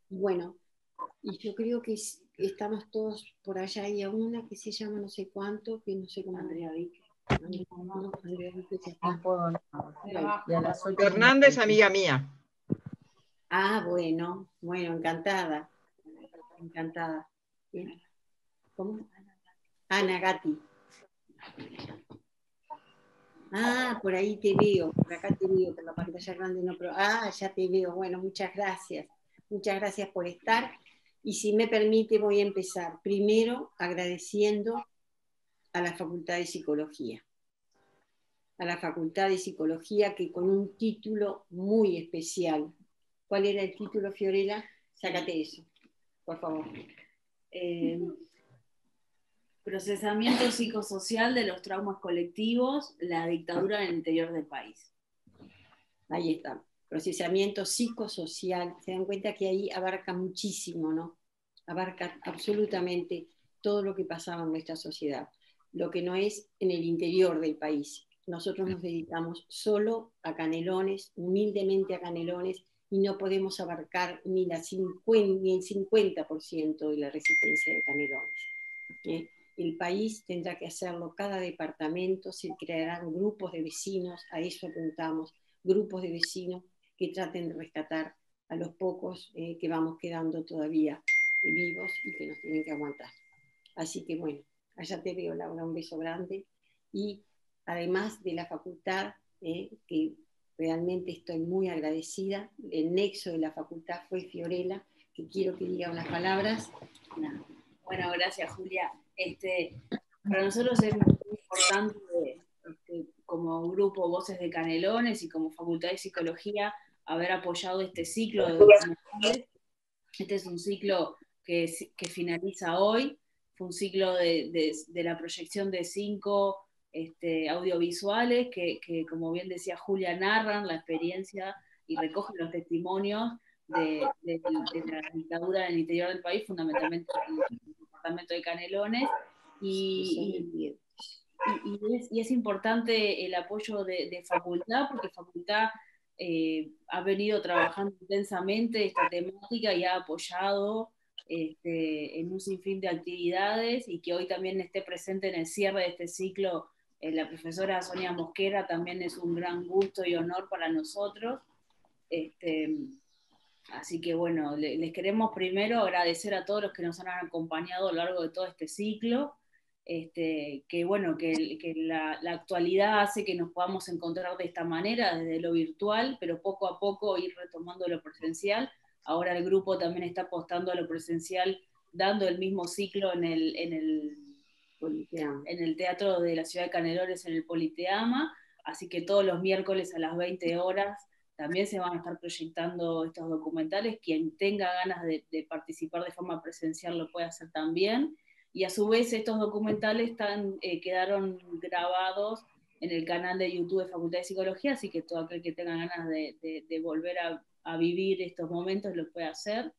Bueno, y yo creo que estamos todos por allá. Hay a una que se llama no sé cuánto, que no sé cómo. Andrea Vique. No, Andrea Vique ya está. No puedo, no. Bueno. Y a las 8. Fernández, amiga mía. Ah, bueno, encantada. Encantada. Bien. ¿Cómo? Ana Gatti. Ah, por ahí te veo, por acá te veo, por la pantalla grande no, pero ya te veo. Bueno, muchas gracias. Muchas gracias por estar. Y si me permite, voy a empezar primero agradeciendo a la Facultad de Psicología. A la Facultad de Psicología que con un título muy especial. ¿Cuál era el título, Fiorella? Sácate eso, por favor. Procesamiento psicosocial de los traumas colectivos, la dictadura en el interior del país. Ahí está. Procesamiento psicosocial. Se dan cuenta que ahí abarca muchísimo, ¿no? Abarca absolutamente todo lo que pasaba en nuestra sociedad. Lo que no es en el interior del país. Nosotros nos dedicamos solo a Canelones, humildemente a Canelones, y no podemos abarcar ni el 50% de la resistencia de Canelones. El país tendrá que hacerlo, cada departamento, se crearán grupos de vecinos, a eso apuntamos, grupos de vecinos que traten de rescatar a los pocos que vamos quedando todavía vivos y que nos tienen que aguantar. Así que bueno, allá te veo, Laura, un beso grande. Y además de la facultad, que realmente estoy muy agradecida, el nexo de la facultad fue Fiorella, que quiero que diga unas palabras. Bueno, gracias, Julia. Para nosotros es muy importante, como grupo Voces de Canelones y como Facultad de Psicología, haber apoyado este ciclo de documentales. Este es un ciclo que finaliza hoy. Fue un ciclo de la proyección de 5 audiovisuales que, como bien decía Julia, narran la experiencia y recogen los testimonios de la dictadura en el interior del país, fundamentalmente en el departamento de Canelones. Y es importante el apoyo de Facultad, porque Facultad ha venido trabajando intensamente esta temática y ha apoyado en un sinfín de actividades, y que hoy también esté presente en el cierre de este ciclo la profesora Sonia Mosquera también es un gran gusto y honor para nosotros. Así que bueno, les queremos primero agradecer a todos los que nos han acompañado a lo largo de todo este ciclo. Que bueno, que la actualidad hace que nos podamos encontrar de esta manera, desde lo virtual, pero poco a poco ir retomando lo presencial. Ahora el grupo también está apostando a lo presencial, dando el mismo ciclo en el Teatro de la Ciudad de Canelones, en el Politeama, así que todos los miércoles a las 20 horas también se van a estar proyectando estos documentales. Quien tenga ganas de participar de forma presencial lo puede hacer también. Y a su vez estos documentales quedaron grabados en el canal de YouTube de Facultad de Psicología, así que todo aquel que tenga ganas de volver a vivir estos momentos lo puede hacer.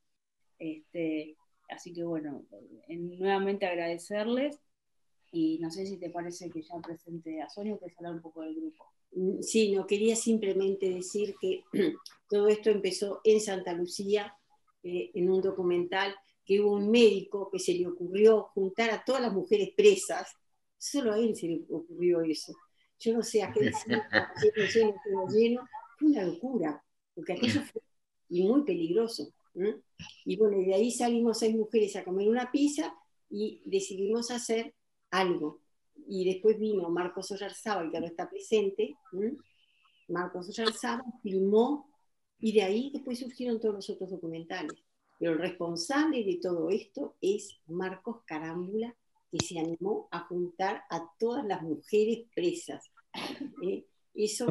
Así que bueno, nuevamente agradecerles, y no sé si te parece que ya presente a Sonia, que es hablar un poco del grupo. Sí, no, quería simplemente decir que todo esto empezó en Santa Lucía, en un documental, que hubo un médico que se le ocurrió juntar a todas las mujeres presas, solo a él se le ocurrió eso. Yo no sé, aquel lleno, fue una locura, porque aquello fue y muy peligroso. Y bueno, de ahí salimos 6 mujeres a comer una pizza y decidimos hacer algo. Y después vino Marcos Oyarzábal, que ahora está presente. Marcos Oyarzábal filmó, y de ahí después surgieron todos los otros documentales. Pero el responsable de todo esto es Marcos Carámbula, que se animó a juntar a todas las mujeres presas. Eso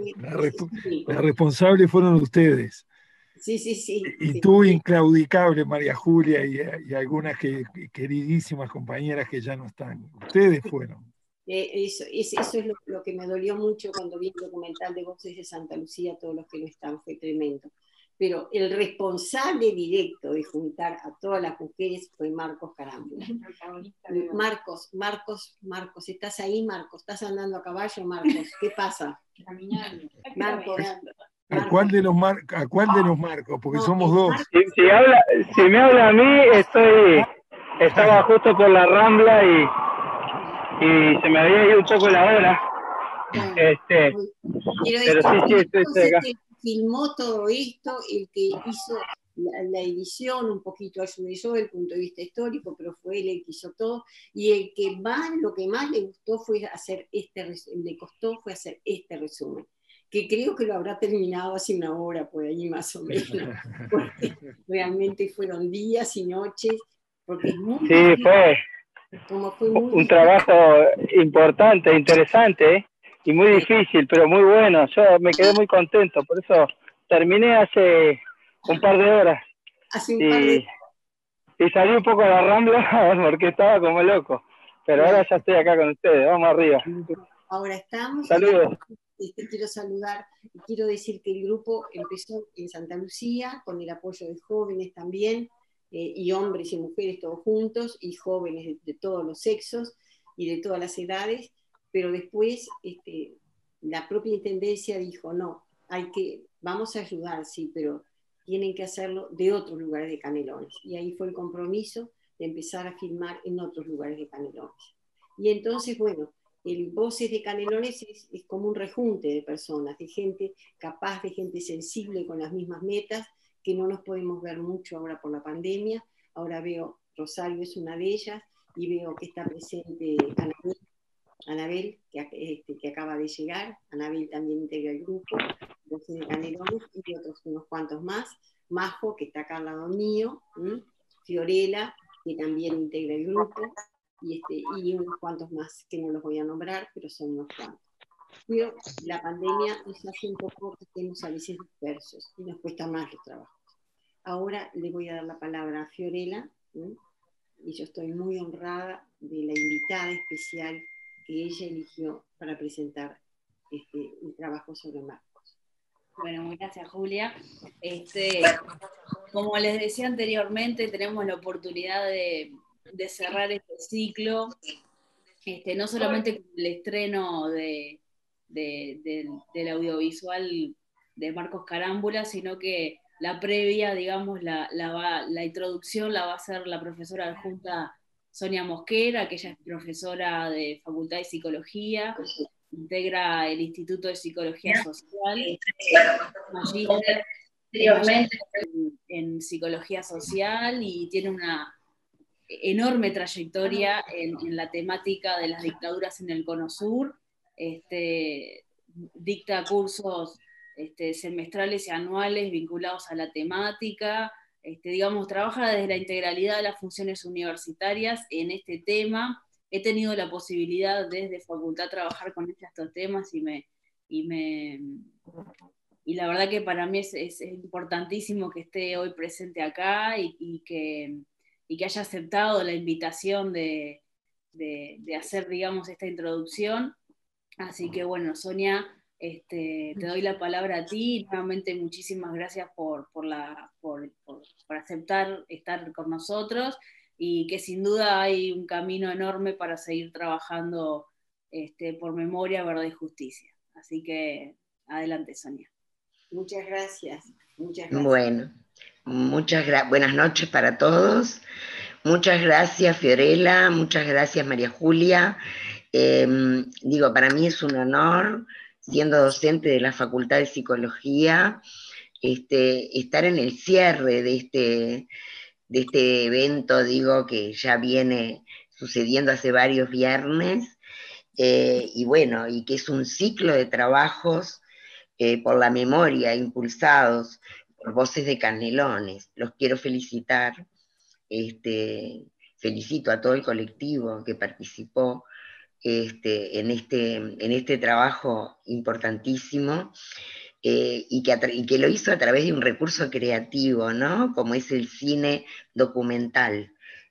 la responsable fueron ustedes. Sí, sí, sí. Y sí, tú, sí. inclaudicable, María Julia, y algunas queridísimas compañeras que ya no están. Ustedes fueron. Eso es lo que me dolió mucho cuando vi el documental de Voces de Santa Lucía, todos los que no están, fue tremendo. Pero el responsable directo de juntar a todas las mujeres fue Marcos Carámbula. Marcos, ¿estás ahí, Marcos? ¿Estás andando a caballo, Marcos? ¿Qué pasa? Caminando. Marcos, ¿A cuál de los marcos? Porque No, somos dos. Si me habla a mí, estaba justo por la Rambla y se me había ido un poco la hora. Bueno, Pero quiero sí, decir, estoy acá. el que filmó todo esto, el que hizo la edición, un poquito ayudé yo desde el punto de vista histórico, pero fue él el que hizo todo, y el que más, lo que más le gustó fue hacer fue hacer este resumen, que creo que lo habrá terminado hace una hora por ahí más o menos, porque realmente fueron días y noches, porque es muy difícil, fue como fue muy un difícil. trabajo importante, interesante, y muy difícil, pero muy bueno. Yo me quedé muy contento, por eso terminé hace un par de horas. Hace un par de... Y salí un poco a la Rambla porque estaba como loco. Pero ahora ya estoy acá con ustedes, vamos arriba. Ahora estamos. Saludos. Quiero saludar y quiero decir que el grupo empezó en Santa Lucía con el apoyo de jóvenes también, y hombres y mujeres todos juntos, y jóvenes de todos los sexos y de todas las edades, pero después la propia intendencia dijo, no, vamos a ayudar, sí, pero tienen que hacerlo de otros lugares de Canelones. Y ahí fue el compromiso de empezar a filmar en otros lugares de Canelones. Y entonces, bueno, el Voces de Canelones es como un rejunte de personas, de gente capaz, de gente sensible con las mismas metas, que no nos podemos ver mucho ahora por la pandemia. Ahora veo, Rosario es una de ellas, y veo que está presente Anabel, que acaba de llegar. Anabel también integra el grupo, Voces de Canelones, y otros unos cuantos más. Majo, que está acá al lado mío, Fiorella, que también integra el grupo, y unos cuantos más que no los voy a nombrar, pero son unos cuantos. Pero la pandemia nos hace un poco que estemos a veces dispersos y nos cuesta más los trabajos. Ahora le voy a dar la palabra a Fiorella, y yo estoy muy honrada de la invitada especial que ella eligió para presentar el trabajo sobre Marcos. Bueno, muchas gracias, Julia. Como les decía anteriormente, tenemos la oportunidad de cerrar este ciclo, no solamente con el estreno del audiovisual de Marcos Carámbula, sino que la previa, digamos, la introducción la va a hacer la profesora adjunta Sonia Mosquera, que ella es profesora de Facultad de Psicología, integra el Instituto de Psicología Social, magíster en Psicología Social, y tiene una enorme trayectoria en la temática de las dictaduras en el Cono Sur. Dicta cursos semestrales y anuales vinculados a la temática, digamos, trabaja desde la integralidad de las funciones universitarias en este tema. He tenido la posibilidad desde facultad trabajar con estos temas y la verdad que para mí es importantísimo que esté hoy presente acá y que haya aceptado la invitación de hacer, digamos, esta introducción. Así que bueno, Sonia, te doy la palabra a ti. Nuevamente muchísimas gracias por aceptar estar con nosotros, y que sin duda hay un camino enorme para seguir trabajando por memoria, verdad y justicia. Así que adelante, Sonia. Muchas gracias. Muchas gracias. Bueno, buenas noches para todos. Muchas gracias, Fiorella, muchas gracias, María Julia. Para mí es un honor, siendo docente de la Facultad de Psicología, estar en el cierre de este evento, que ya viene sucediendo hace varios viernes, y que es un ciclo de trabajos por la memoria, impulsados por Voces de Canelones. Los quiero felicitar. Felicito a todo el colectivo que participó en este trabajo importantísimo, y que lo hizo a través de un recurso creativo, ¿no? Como es el cine documental.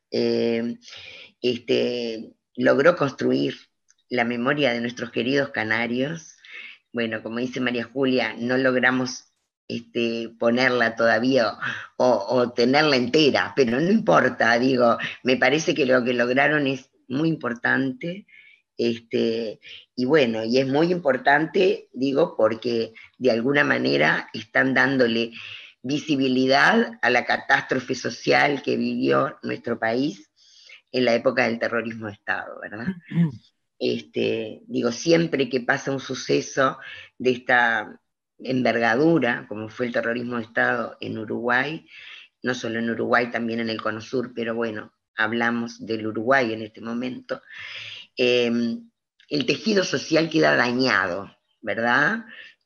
Logró construir la memoria de nuestros queridos canarios. Bueno, como dice María Julia, no logramos ponerla todavía o tenerla entera, pero no importa, me parece que lo que lograron es muy importante, Y bueno, y es muy importante, digo, porque de alguna manera están dándole visibilidad a la catástrofe social que vivió nuestro país en la época del terrorismo de Estado, ¿verdad? Digo, siempre que pasa un suceso de esta envergadura, como fue el terrorismo de Estado en Uruguay, no solo en Uruguay, también en el Cono Sur, pero bueno, hablamos del Uruguay en este momento, el tejido social queda dañado, ¿verdad?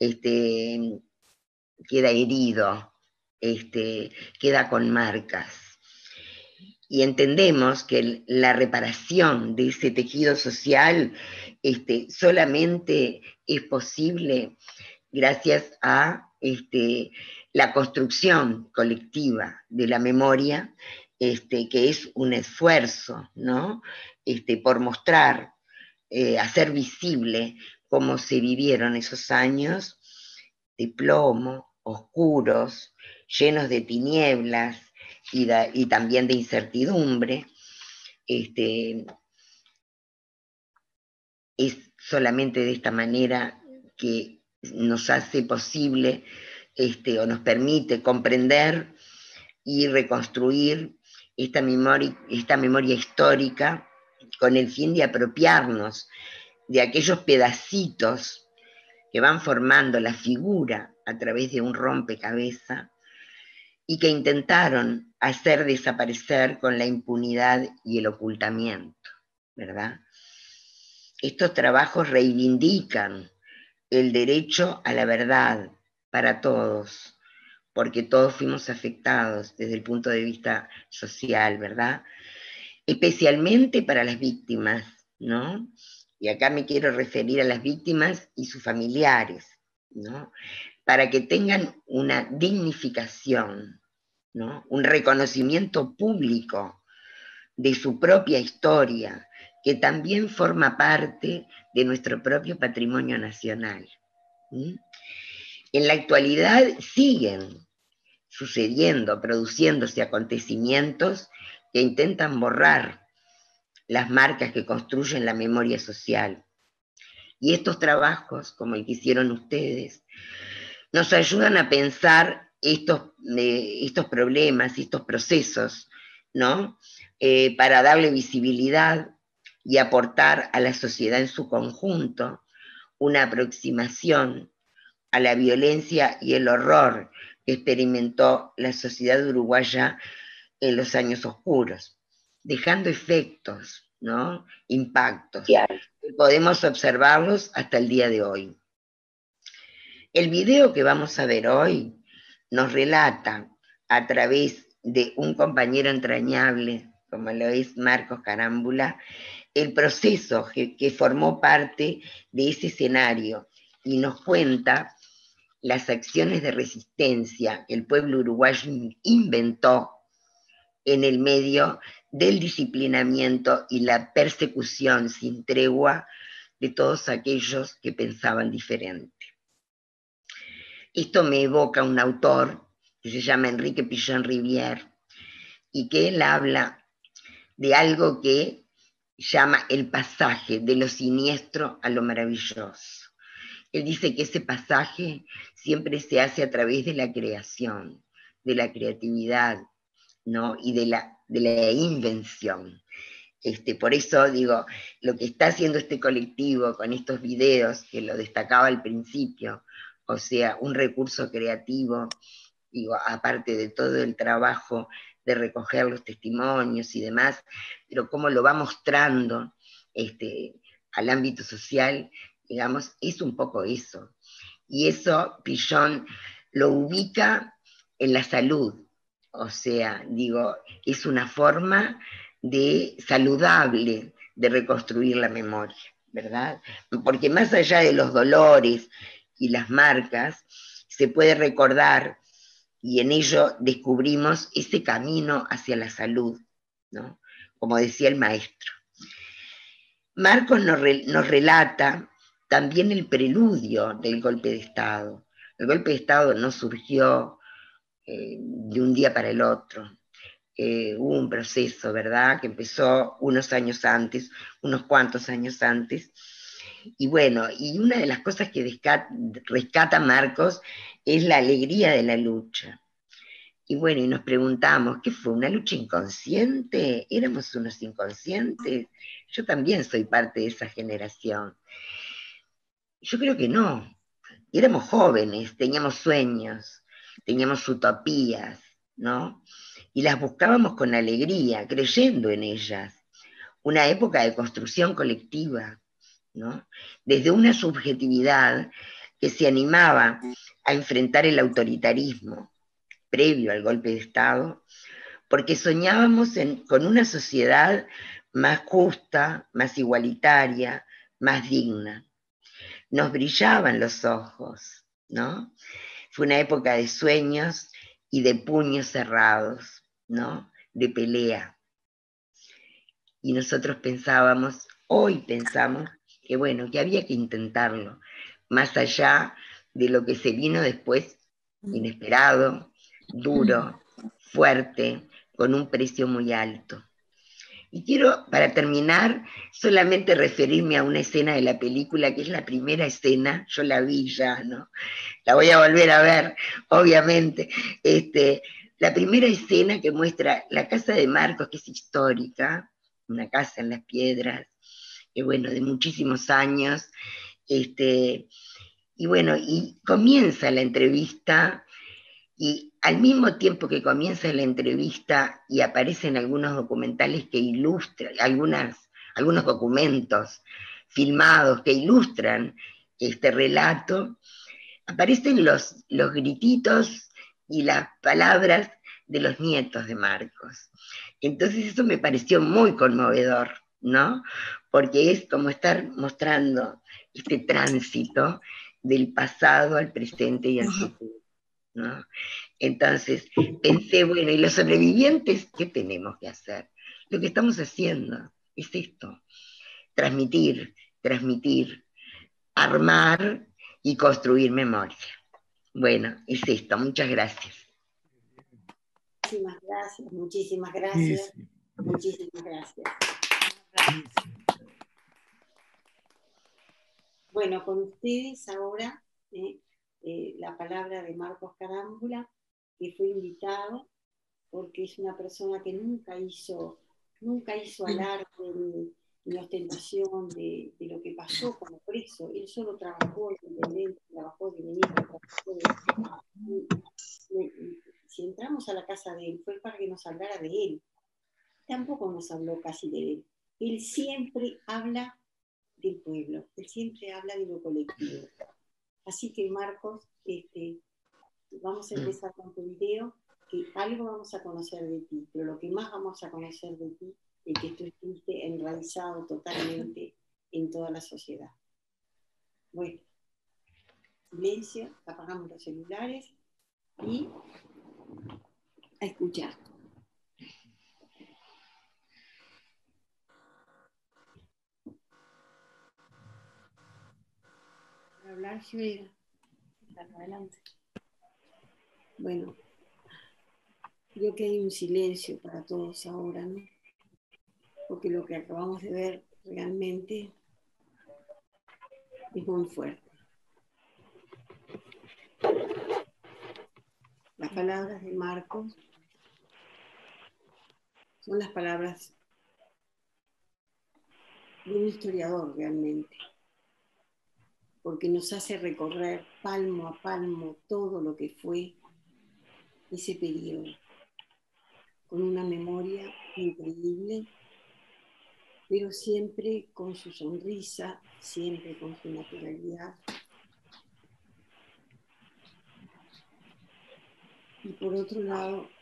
Queda herido, queda con marcas. Y entendemos que la reparación de ese tejido social solamente es posible gracias a la construcción colectiva de la memoria, que es un esfuerzo, ¿no? Por mostrar, hacer visible cómo se vivieron esos años de plomo, oscuros, llenos de tinieblas y también de incertidumbre. Es solamente de esta manera que nos hace posible o nos permite comprender y reconstruir esta memoria histórica con el fin de apropiarnos de aquellos pedacitos que van formando la figura a través de un rompecabezas y que intentaron hacer desaparecer con la impunidad y el ocultamiento, ¿verdad? Estos trabajos reivindican el derecho a la verdad para todos, porque todos fuimos afectados desde el punto de vista social, ¿verdad? Especialmente para las víctimas, ¿no? Y acá me quiero referir a las víctimas y sus familiares, ¿no? Para que tengan una dignificación, ¿no? Un reconocimiento público de su propia historia, que también forma parte de nuestro propio patrimonio nacional. ¿Sí? En la actualidad siguen sucediendo, produciéndose acontecimientos que intentan borrar las marcas que construyen la memoria social. Y estos trabajos, como el que hicieron ustedes, nos ayudan a pensar estos problemas, estos procesos, ¿no? Para darle visibilidad y aportar a la sociedad en su conjunto una aproximación a la violencia y el horror que experimentó la sociedad uruguaya en los años oscuros, dejando efectos, ¿no? Impactos. Podemos observarlos hasta el día de hoy. El video que vamos a ver hoy nos relata a través de un compañero entrañable, como lo es Marcos Carámbula, el proceso que formó parte de ese escenario y nos cuenta las acciones de resistencia que el pueblo uruguayo inventó en el medio del disciplinamiento y la persecución sin tregua de todos aquellos que pensaban diferente. Esto me evoca un autor que se llama Enrique Pichon Rivière y que él habla de algo que llama el pasaje de lo siniestro a lo maravilloso. Él dice que ese pasaje siempre se hace a través de la creación, de la creatividad, ¿no? Y de la invención. Por eso digo, lo que está haciendo este colectivo con estos videos, que lo destacaba al principio, o sea, un recurso creativo, digo, aparte de todo el trabajo de recoger los testimonios y demás, pero cómo lo va mostrando al ámbito social, digamos, es un poco eso. Y eso Pichon lo ubica en la salud, o sea, digo, es una forma saludable de reconstruir la memoria, ¿verdad? Porque más allá de los dolores y las marcas, se puede recordar y en ello descubrimos ese camino hacia la salud, ¿no? Como decía el maestro. Marcos nos relata también el preludio del golpe de Estado. El golpe de Estado no surgió de un día para el otro. hubo un proceso, ¿verdad?, que empezó unos años antes, unos cuantos años antes. Y bueno, y una de las cosas que rescata Marcos es la alegría de la lucha. Y bueno, y nos preguntamos, ¿qué fue? ¿Una lucha inconsciente? ¿Éramos unos inconscientes? Yo también soy parte de esa generación. Yo creo que no. Éramos jóvenes, teníamos sueños, teníamos utopías, ¿no? Y las buscábamos con alegría, creyendo en ellas. Una época de construcción colectiva, ¿no? Desde una subjetividad que se animaba a enfrentar el autoritarismo previo al golpe de Estado, porque soñábamos con una sociedad más justa, más igualitaria, más digna. Nos brillaban los ojos, ¿no? Fue una época de sueños y de puños cerrados, ¿no? De pelea. Y nosotros pensábamos, hoy pensamos, que bueno, que había que intentarlo, más allá de lo que se vino después, inesperado, duro, fuerte, con un precio muy alto. Y quiero, para terminar, solamente referirme a una escena de la película, que es la primera escena, yo la vi ya, ¿no? La voy a volver a ver, obviamente. La primera escena que muestra la casa de Marcos, que es histórica, una casa en las piedras, que bueno, de muchísimos años, y bueno, y comienza la entrevista, y al mismo tiempo que comienza la entrevista y aparecen algunos documentales que ilustran, algunos documentos filmados que ilustran este relato, aparecen los grititos y las palabras de los nietos de Marcos. Entonces eso me pareció muy conmovedor, ¿no? Porque es como estar mostrando este tránsito del pasado al presente y al futuro, ¿no? Entonces pensé, bueno, ¿y los sobrevivientes qué tenemos que hacer? Lo que estamos haciendo es esto, transmitir, armar y construir memoria. Bueno, es esto, muchas gracias. Muchísimas gracias, muchísimas gracias, muchísimas gracias. Bueno, con ustedes ahora la palabra de Marcos Carámbula, que fue invitado porque es una persona que nunca hizo alarde ni ostentación de lo que pasó como preso. Él solo trabajó de intendente, trabajó de ministro, si entramos a la casa de él fue para que nos hablara de él. Tampoco nos habló casi de él. Él siempre habla del pueblo, él siempre habla de lo colectivo. Así que Marcos, vamos a empezar con tu video, que algo vamos a conocer de ti, pero lo que más vamos a conocer de ti es que tú estuviste enraizado totalmente en toda la sociedad. Bueno, silencio, apagamos los celulares y a escuchar. Para hablar, Joel. Adelante. Bueno, creo que hay un silencio para todos ahora, ¿no? Porque lo que acabamos de ver realmente es muy fuerte. Las palabras de Marcos son las palabras de un historiador realmente, porque nos hace recorrer palmo a palmo todo lo que fue ese periodo, con una memoria increíble, pero siempre con su sonrisa, siempre con su naturalidad. Y por otro lado,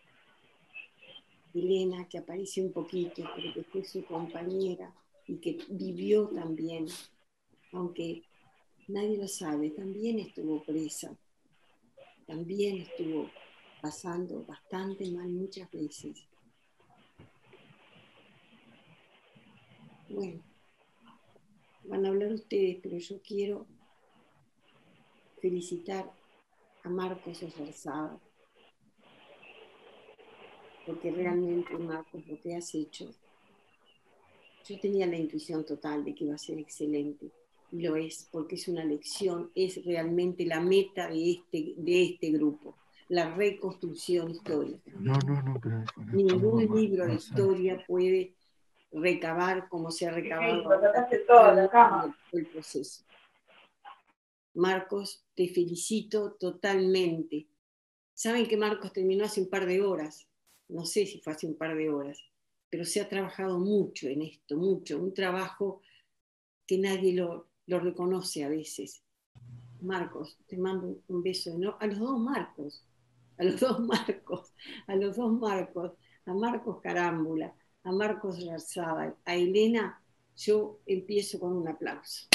Elena, que aparece un poquito, pero que fue su compañera y que vivió también, aunque nadie lo sabe, también estuvo presa, también estuvo pasando bastante mal muchas veces. Bueno, van a hablar ustedes, pero yo quiero felicitar a Marcos Oyarzabal. porque realmente, Marcos, lo que has hecho, yo tenía la intuición total de que iba a ser excelente, y lo es, porque es una lección, es realmente la meta de este grupo, la reconstrucción histórica. No, pero Ningún estamos libro de avanzando. historia puede recabar como se ha recabado el proceso. Marcos, te felicito totalmente. Saben que Marcos terminó hace un par de horas, no sé si fue hace un par de horas, pero se ha trabajado mucho en esto, mucho, un trabajo que nadie lo reconoce a veces. Marcos, te mando un beso enorme, a los dos Marcos, a los dos Marcos, a los dos Marcos, a Marcos Carámbula, a Marcos Larzábal, a Elena, yo empiezo con un aplauso.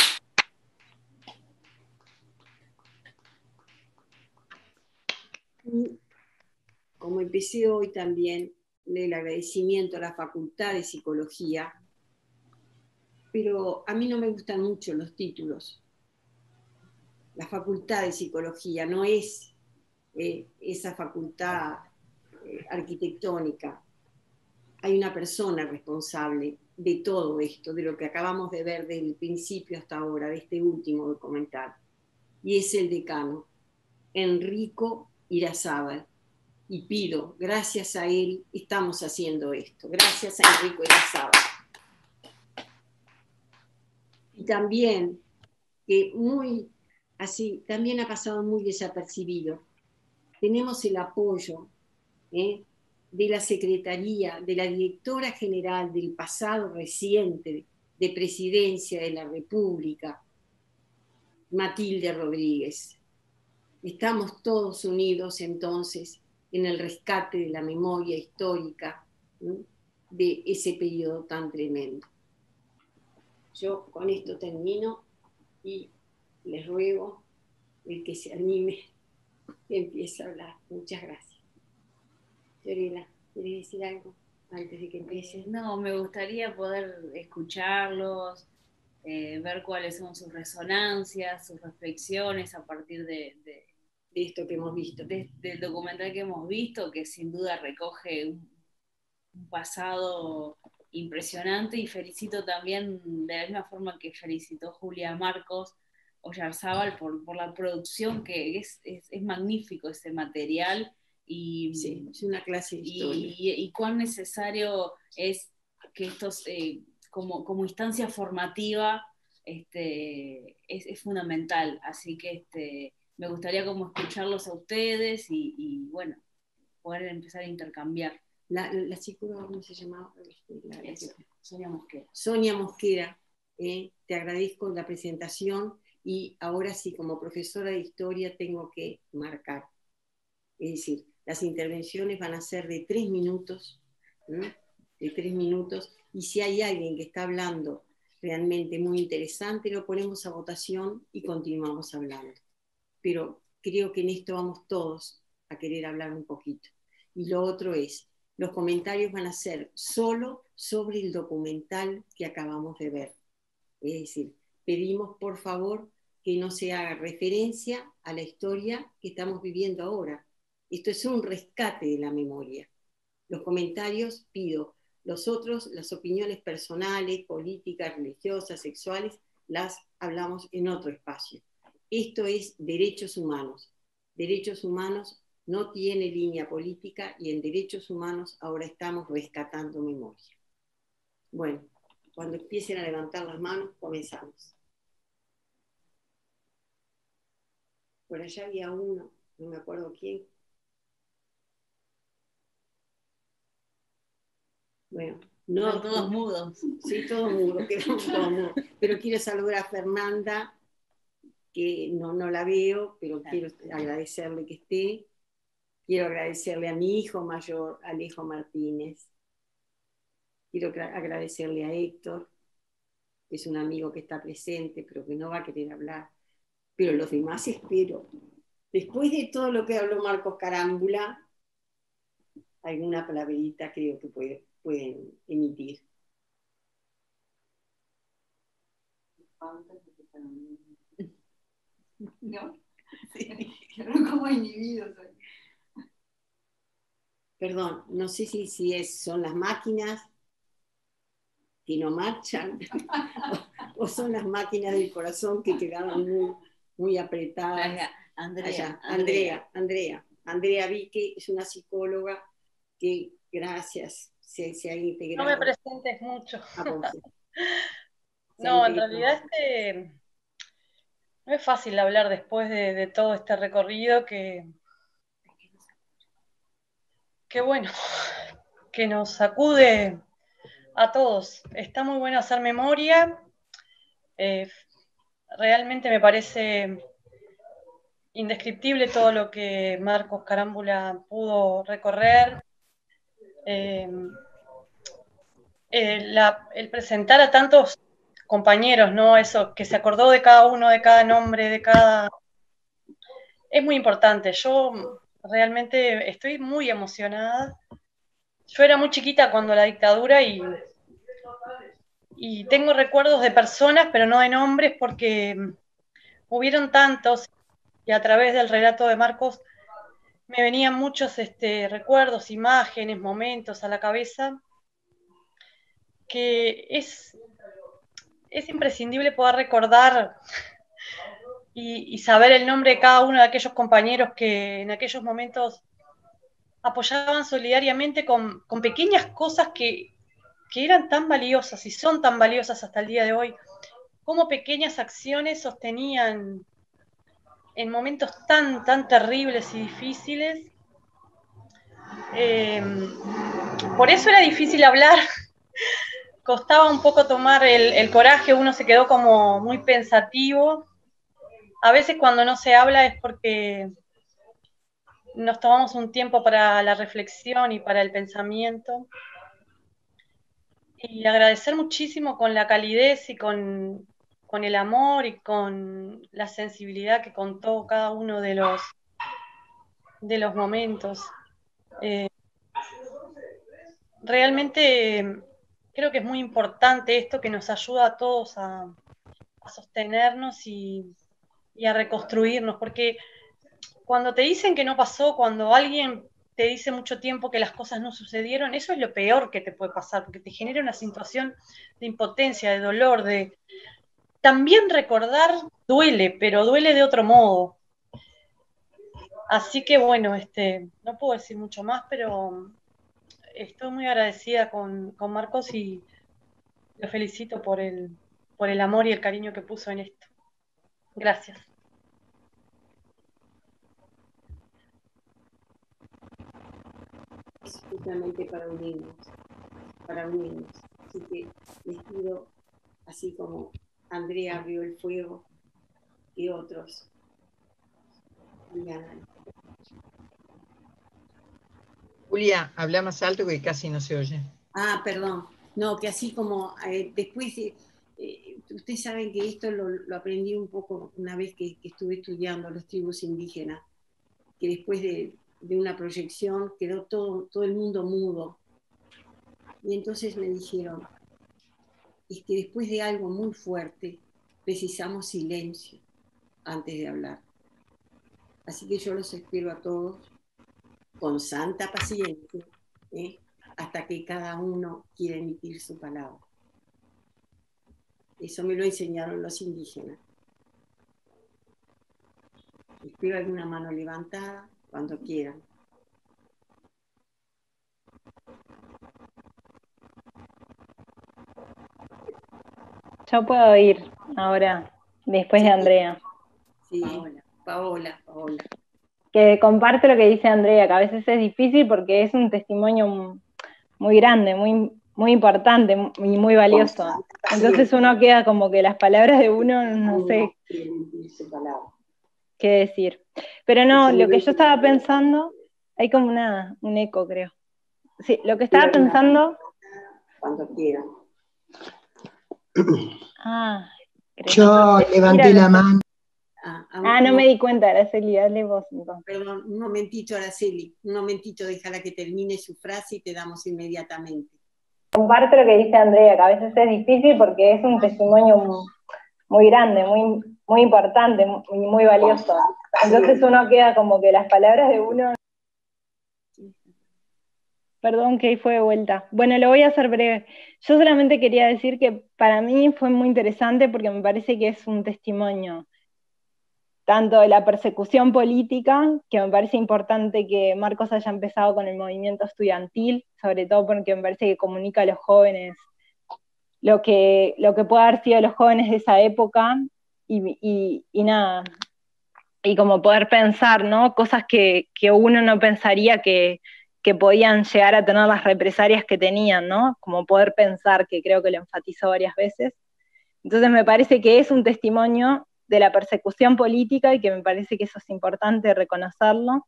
Y como empecé hoy también, el agradecimiento a la Facultad de Psicología, pero a mí no me gustan mucho los títulos. La Facultad de Psicología no es esa facultad arquitectónica. Hay una persona responsable de todo esto, de lo que acabamos de ver desde el principio hasta ahora, de este último documental, y es el decano, Enrico Irazábal. Y pido, gracias a él, estamos haciendo esto. Gracias a Enrico Irazábal. Y también, que muy así, también ha pasado muy desapercibido, tenemos el apoyo de la Secretaría, de la Directora General del pasado reciente de Presidencia de la República, Matilde Rodríguez. Estamos todos unidos entonces en el rescate de la memoria histórica, ¿no?, de ese periodo tan tremendo. Yo con esto termino y les ruego el que se anime y empiece a hablar. Muchas gracias. Fiorella, ¿quieres decir algo antes de que empieces? No, me gustaría poder escucharlos, ver cuáles son sus resonancias, sus reflexiones a partir de esto que hemos visto. Del documental que hemos visto, que sin duda recoge un pasado impresionante, y felicito también, de la misma forma que felicitó Julia Marcos Oyarzábal, por la producción, que es magnífico ese material. Y, sí, es una clase de historia. Y cuán necesario es que estos, como instancia formativa, es fundamental. Así que me gustaría como escucharlos a ustedes y bueno, poder empezar a intercambiar. La psicóloga, ¿cómo se llamaba? Sonia Mosquera. Sonia Mosquera, te agradezco la presentación, y ahora sí, como profesora de historia, tengo que marcar. Es decir, las intervenciones van a ser de 3 minutos, ¿no?, de 3 minutos, y si hay alguien que está hablando realmente muy interesante, lo ponemos a votación y continuamos hablando. Pero creo que en esto vamos todos a querer hablar un poquito. Y lo otro es, los comentarios van a ser solo sobre el documental que acabamos de ver. Es decir, pedimos por favor que no se haga referencia a la historia que estamos viviendo ahora. Esto es un rescate de la memoria. Los comentarios pido, los otros, las opiniones personales, políticas, religiosas, sexuales, las hablamos en otro espacio. Esto es derechos humanos. Derechos humanos no tiene línea política, y en derechos humanos ahora estamos rescatando memoria. Bueno, cuando empiecen a levantar las manos, comenzamos. Por allá había uno, no me acuerdo quién. Bueno, no. Están todos mudos. Sí, todos mudos, quedamos todos mudos. Pero quiero saludar a Fernanda, que no la veo, pero quiero agradecerle que esté. Quiero agradecerle a mi hijo mayor, Alejo Martínez. Quiero agradecerle a Héctor, que es un amigo que está presente, pero que no va a querer hablar. Pero los demás espero. Después de todo lo que habló Marcos Carámbula, alguna palabrita creo que pueden emitir. ¿No? Sí, quedaron como inhibidos. perdón, no sé si son las máquinas que no marchan o son las máquinas del corazón que quedaron muy apretadas. Andrea Vique es una psicóloga que, gracias, se ha integrado. No me presentes mucho. Sí. No, en realidad no es fácil hablar después de todo este recorrido que bueno, que nos sacude a todos. Está muy bueno hacer memoria. Realmente me parece indescriptible todo lo que Marcos Carámbula pudo recorrer. El presentar a tantos compañeros, ¿no? Eso, que se acordó de cada uno, de cada nombre, es muy importante. Yo realmente estoy muy emocionada. Yo era muy chiquita cuando la dictadura y tengo recuerdos de personas, pero no de nombres, porque hubieron tantos, y a través del relato de Marcos me venían muchos recuerdos, imágenes, momentos a la cabeza, que es imprescindible poder recordar y saber el nombre de cada uno de aquellos compañeros que en aquellos momentos apoyaban solidariamente con pequeñas cosas que eran tan valiosas y son tan valiosas hasta el día de hoy, cómo pequeñas acciones sostenían en momentos tan, tan terribles y difíciles. Por eso era difícil hablar, costaba un poco tomar el coraje, uno se quedó como muy pensativo. A veces cuando no se habla es porque nos tomamos un tiempo para la reflexión y para el pensamiento. Y agradecer muchísimo con la calidez y con el amor y con la sensibilidad que contó cada uno de los momentos. Realmente creo que es muy importante esto, que nos ayuda a todos a sostenernos y a reconstruirnos, porque cuando te dicen que no pasó, cuando alguien te dice mucho tiempo que las cosas no sucedieron, eso es lo peor que te puede pasar, porque te genera una situación de impotencia, de dolor, También recordar duele, pero duele de otro modo. Así que bueno, no puedo decir mucho más, pero estoy muy agradecida con Marcos y lo felicito por el amor y el cariño que puso en esto. Gracias. Es justamente para unirnos. Así que les pido, así como Andrea abrió el fuego y otros. Julia, habla más alto que casi no se oye. Ah, perdón. No, que así como después, ustedes saben que esto lo aprendí un poco una vez que estuve estudiando las tribus indígenas, que después de una proyección quedó todo el mundo mudo. Y entonces me dijeron, es que después de algo muy fuerte precisamos silencio antes de hablar. Así que yo los espero a todos con santa paciencia, hasta que cada uno quiera emitir su palabra. Eso me lo enseñaron los indígenas. Espero alguna mano levantada cuando quieran. Yo puedo ir ahora, después de Andrea. Sí, Paola. Que comparte lo que dice Andrea, que a veces es difícil porque es un testimonio muy grande, muy, muy importante y muy valioso. Entonces uno queda como que las palabras de uno no sé qué decir. Pero no, lo que yo estaba pensando, hay como un eco, creo. Sí, lo que estaba pensando... Cuando quieran. Yo levanté la mano. No me di cuenta, Araceli, dale vos entonces. Perdón, un momentito, Araceli, déjala que termine su frase y te damos inmediatamente. Comparto lo que dice Andrea, que a veces es difícil porque es un testimonio muy grande, muy, muy importante y muy valioso. Entonces uno queda como que las palabras de uno... Perdón que ahí fue de vuelta. Bueno, lo voy a hacer breve. Yo solamente quería decir que para mí fue muy interesante porque me parece que es un testimonio tanto de la persecución política, que me parece importante que Marcos haya empezado con el movimiento estudiantil, sobre todo porque me parece que comunica a los jóvenes lo que puede haber sido los jóvenes de esa época, y nada, y como poder pensar, ¿no? Cosas que uno no pensaría que podían llegar a tener las represalias que tenían, ¿no? Como poder pensar, que creo que lo enfatizó varias veces. Entonces me parece que es un testimonio de la persecución política y que me parece que eso es importante reconocerlo.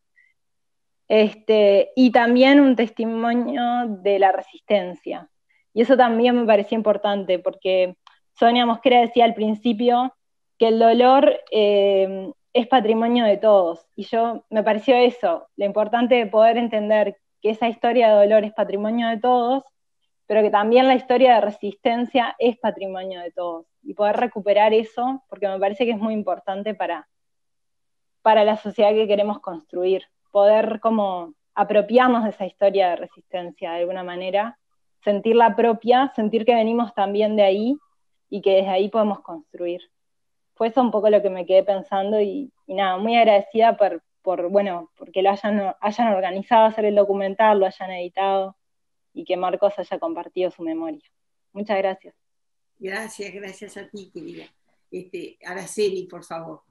Y también un testimonio de la resistencia. Y eso también me parecía importante, porque Sonia Mosquera decía al principio que el dolor es patrimonio de todos. Y yo me pareció eso, lo importante de poder entender que esa historia de dolor es patrimonio de todos, pero que también la historia de resistencia es patrimonio de todos. Y poder recuperar eso, porque me parece que es muy importante para la sociedad que queremos construir. Poder como apropiarnos de esa historia de resistencia de alguna manera, sentirla propia, sentir que venimos también de ahí y que desde ahí podemos construir. Fue eso un poco lo que me quedé pensando y nada, muy agradecida bueno, porque lo hayan organizado hacer el documental, lo hayan editado y que Marcos haya compartido su memoria. Muchas gracias. Gracias a ti, querida. Araceli, por favor.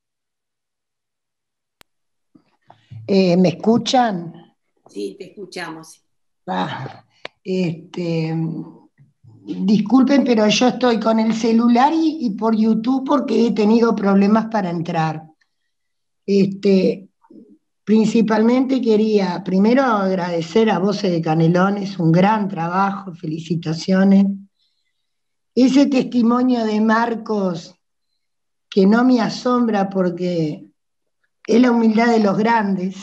¿Me escuchan? Sí, te escuchamos. Disculpen, pero yo estoy con el celular y por YouTube porque he tenido problemas para entrar. Principalmente quería primero agradecer a Voces de Canelones, un gran trabajo, felicitaciones. Ese testimonio de Marcos que no me asombra porque es la humildad de los grandes,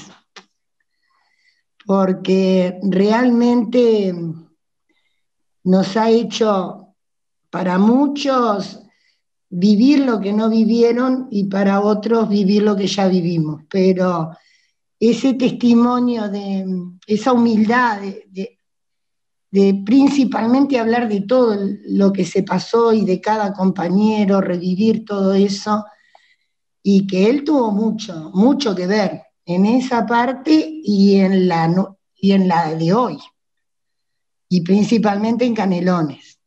porque realmente nos ha hecho para muchos vivir lo que no vivieron y para otros vivir lo que ya vivimos, pero ese testimonio de esa humildad de principalmente hablar de todo lo que se pasó y de cada compañero, revivir todo eso, y que él tuvo mucho que ver en esa parte y en la de hoy, y principalmente en Canelones.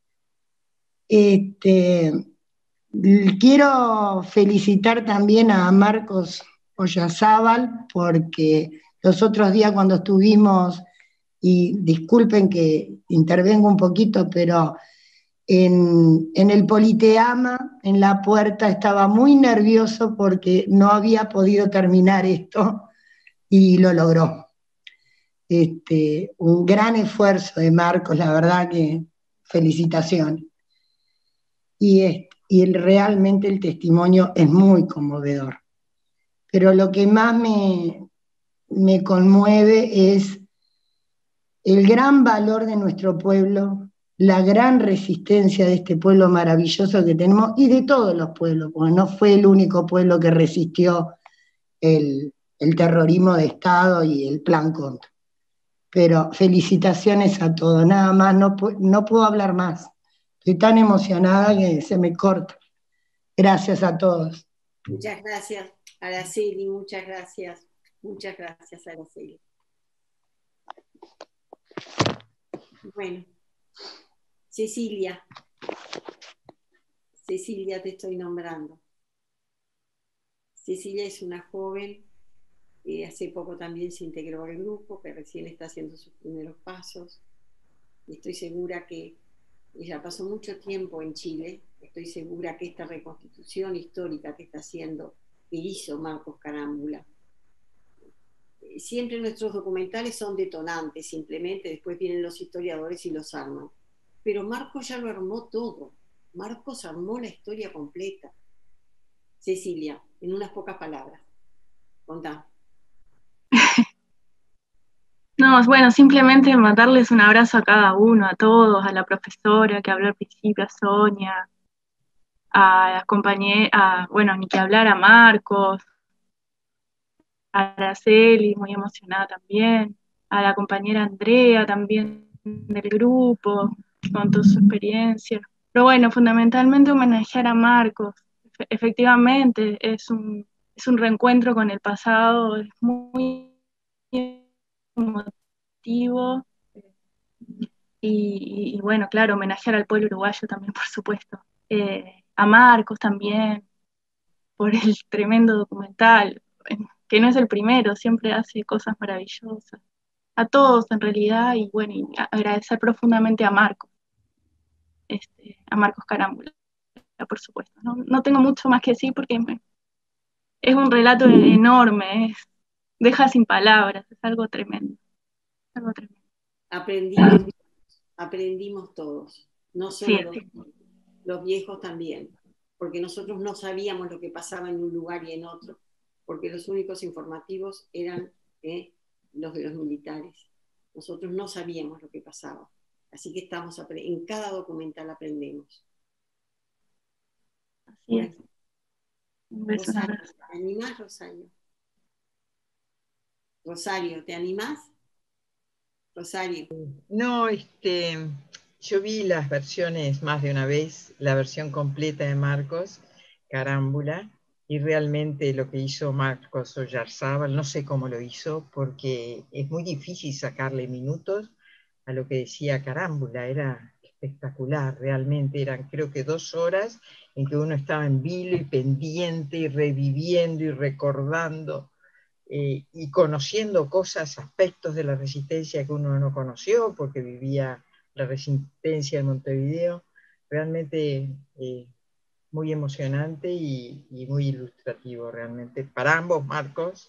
Quiero felicitar también a Marcos Oyazábal, porque los otros días cuando estuvimos, y disculpen que intervengo un poquito, pero en el Politeama, en la puerta, estaba muy nervioso porque no había podido terminar esto y lo logró. Un gran esfuerzo de Marcos, la verdad que felicitaciones. Y realmente el testimonio es muy conmovedor. Pero lo que más me conmueve es el gran valor de nuestro pueblo, la gran resistencia de este pueblo maravilloso que tenemos y de todos los pueblos, porque no fue el único pueblo que resistió el terrorismo de Estado y el plan contra. Pero felicitaciones a todos, nada más, no puedo hablar más. Estoy tan emocionada que se me corta. Gracias a todos. Muchas gracias, Araceli, muchas gracias. Muchas gracias, Araceli. Bueno, Cecilia, te estoy nombrando. Cecilia es una joven que hace poco también se integró al grupo, que recién está haciendo sus primeros pasos. Y estoy segura que ella pasó mucho tiempo en Chile. Estoy segura que esta reconstitución histórica que está haciendo, que hizo Marcos Carámbula, siempre nuestros documentales son detonantes, simplemente después vienen los historiadores y los arman. Pero Marcos ya lo armó todo. Marcos armó la historia completa. Cecilia, en unas pocas palabras. Contá. No, bueno, simplemente mandarles un abrazo a cada uno, a todos, a la profesora que habló al principio, a Sonia, a las compañeras, bueno, ni que hablar, a Marcos, a Araceli, muy emocionada también, a la compañera Andrea también del grupo, con toda su experiencia. Pero bueno, fundamentalmente homenajear a Marcos. Efectivamente, es un reencuentro con el pasado, es muy emotivo. Y bueno, claro, homenajear al pueblo uruguayo también, por supuesto. A Marcos también, por el tremendo documental, que no es el primero, siempre hace cosas maravillosas. A todos en realidad, y bueno, y agradecer profundamente a Marcos, a Marcos Carámbula, por supuesto. No tengo mucho más que decir porque es un relato enorme, deja sin palabras, es algo tremendo. Algo tremendo. Aprendimos todos, no Sí, solo los viejos también, porque nosotros no sabíamos lo que pasaba en un lugar y en otro, porque los únicos informativos eran los de los militares. Nosotros no sabíamos lo que pasaba, así que en cada documental aprendemos. Así es. Un beso, Rosario, ¿te animás, Rosario? Rosario, ¿te animás? Rosario. No, yo vi las versiones más de una vez, la versión completa de Marcos Carámbula, y realmente lo que hizo Marcos Oyarzábal, no sé cómo lo hizo, porque es muy difícil sacarle minutos a lo que decía Carámbula, era espectacular, realmente eran creo que 2 horas en que uno estaba en vilo y pendiente y reviviendo y recordando y conociendo cosas, aspectos de la resistencia que uno no conoció porque vivía la resistencia en Montevideo, realmente muy emocionante y muy ilustrativo realmente para ambos Marcos.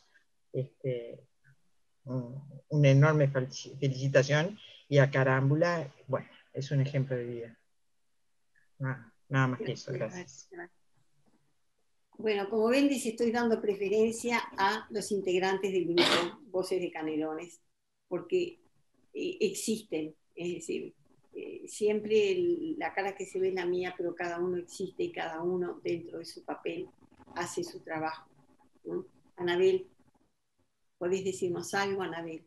Una enorme felicitación, y a Carámbula, bueno, es un ejemplo de vida. Nada más que eso, gracias. Bueno, como ven, les estoy dando preferencia a los integrantes del grupo Voces de Canelones, porque existen, es decir, siempre la cara que se ve es la mía, pero cada uno existe y cada uno dentro de su papel hace su trabajo, ¿no? Anabel, ¿podés decirnos algo, Anabel?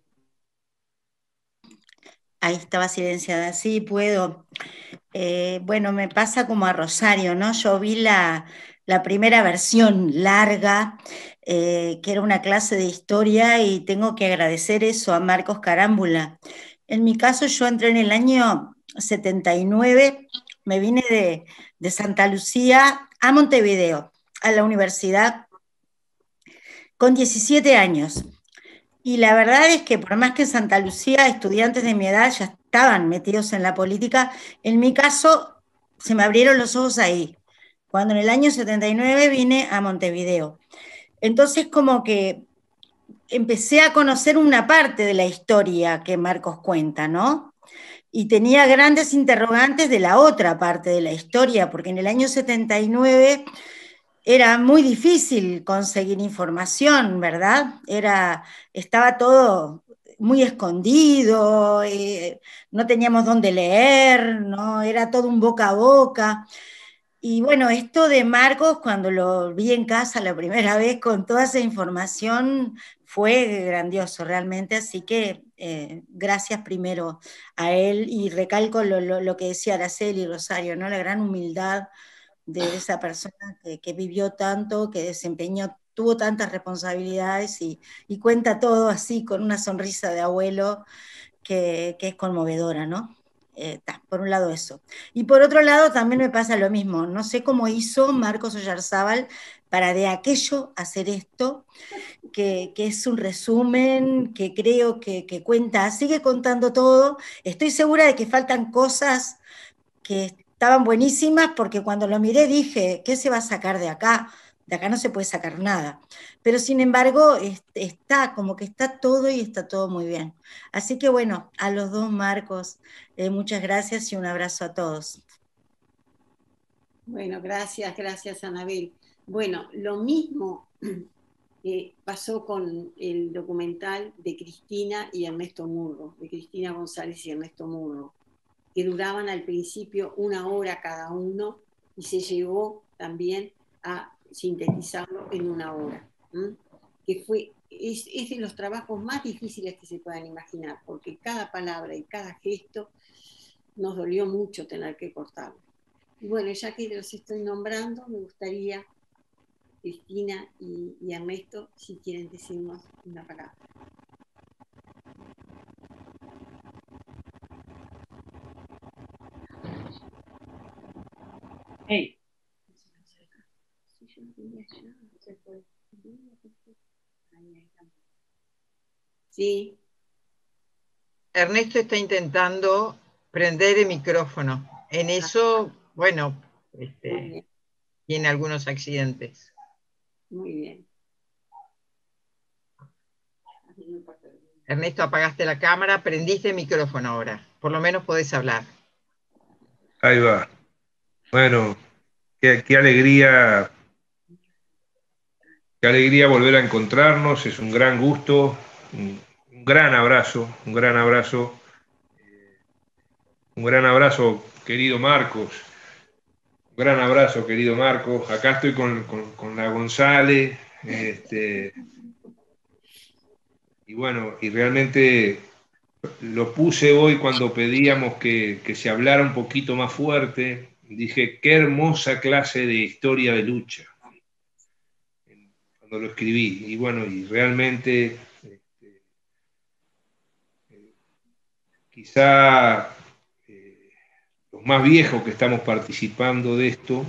Ahí estaba silenciada, sí, puedo. Bueno, me pasa como a Rosario, ¿no? Yo vi la primera versión larga, que era una clase de historia, y tengo que agradecer eso a Marcos Carámbula. En mi caso, yo entré en el año 79, me vine de Santa Lucía a Montevideo, a la universidad, con 17 años. Y la verdad es que por más que en Santa Lucía estudiantes de mi edad ya estaban metidos en la política, en mi caso se me abrieron los ojos ahí, cuando en el año 79 vine a Montevideo. Entonces como que empecé a conocer una parte de la historia que Marcos cuenta, ¿no? Y tenía grandes interrogantes de la otra parte de la historia, porque en el año 79 era muy difícil conseguir información, ¿verdad? Estaba todo muy escondido, no teníamos dónde leer, ¿no? Era todo un boca a boca. Y bueno, esto de Marcos, cuando lo vi en casa la primera vez con toda esa información, fue grandioso realmente, así que gracias primero a él, y recalco lo que decía Araceli y Rosario, ¿no? La gran humildad de esa persona que vivió tanto, que tuvo tantas responsabilidades y cuenta todo así con una sonrisa de abuelo que es conmovedora, ¿no? Por un lado eso. Y por otro lado también me pasa lo mismo, no sé cómo hizo Marcos Oyarzábal para de aquello hacer esto, que es un resumen, que creo que cuenta, sigue contando todo. Estoy segura de que faltan cosas que estaban buenísimas, porque cuando lo miré dije, ¿qué se va a sacar de acá? De acá no se puede sacar nada. Pero sin embargo, está como que está todo y está todo muy bien. Así que bueno, a los dos Marcos, muchas gracias y un abrazo a todos. Bueno, gracias Anabel. Bueno, lo mismo pasó con el documental de Cristina y Ernesto Murro, de Cristina González y Ernesto Murro, que duraban al principio 1 hora cada uno, y se llegó también a sintetizarlo en 1 hora, que fue es de los trabajos más difíciles que se puedan imaginar, porque cada palabra y cada gesto nos dolió mucho tener que cortarlo. Y bueno, ya que los estoy nombrando, me gustaría, Cristina y Ernesto, si quieren decirnos una palabra. Hey. Sí. Ernesto está intentando prender el micrófono. En eso, bueno, tiene algunos accidentes. Muy bien. Ernesto, apagaste la cámara, prendiste el micrófono ahora. Por lo menos podés hablar. Ahí va. Bueno, qué alegría volver a encontrarnos. Es un gran gusto, un gran abrazo, un gran abrazo. Un gran abrazo, querido Marcos. Un gran abrazo, querido Marcos. Acá estoy con la González. Y bueno, y realmente lo puse hoy cuando pedíamos que se hablara un poquito más fuerte. Dije, qué hermosa clase de historia de lucha. Cuando lo escribí. Y bueno, y realmente quizá los más viejos que estamos participando de esto,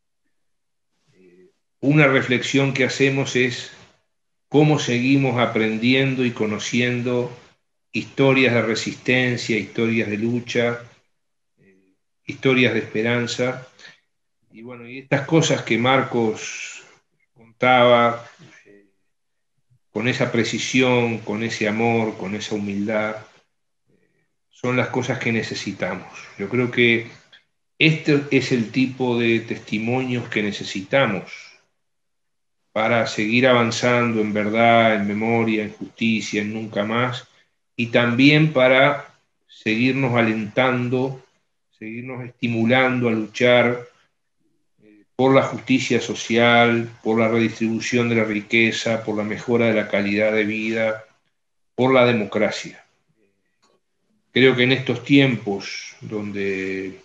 una reflexión que hacemos es cómo seguimos aprendiendo y conociendo historias de resistencia, historias de lucha, historias de esperanza. Y bueno, y estas cosas que Marcos contaba, con esa precisión, con ese amor, con esa humildad, son las cosas que necesitamos. Yo creo que este es el tipo de testimonios que necesitamos para seguir avanzando en verdad, en memoria, en justicia, en nunca más, y también para seguirnos alentando, seguirnos estimulando a luchar por la justicia social, por la redistribución de la riqueza, por la mejora de la calidad de vida, por la democracia. Creo que en estos tiempos donde,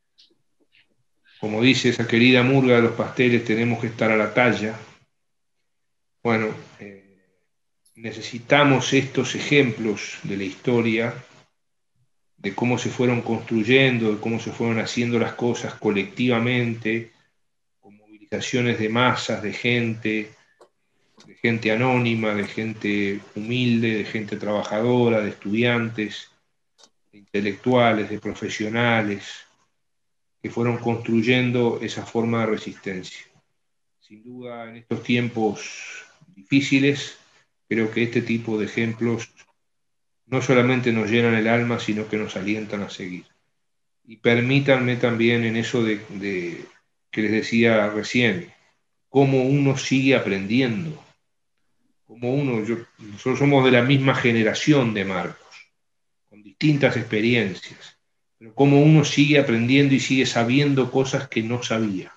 como dice esa querida murga de los pasteles, tenemos que estar a la talla, bueno, necesitamos estos ejemplos de la historia, de cómo se fueron construyendo, de cómo se fueron haciendo las cosas colectivamente, con movilizaciones de masas, de gente anónima, de gente humilde, de gente trabajadora, de estudiantes, de intelectuales, de profesionales, que fueron construyendo esa forma de resistencia. Sin duda, en estos tiempos difíciles, creo que este tipo de ejemplos no solamente nos llenan el alma, sino que nos alientan a seguir. Y permítanme también en eso de que les decía recién, cómo uno sigue aprendiendo, nosotros somos de la misma generación de Marcos, con distintas experiencias, pero cómo uno sigue aprendiendo y sigue sabiendo cosas que no sabía.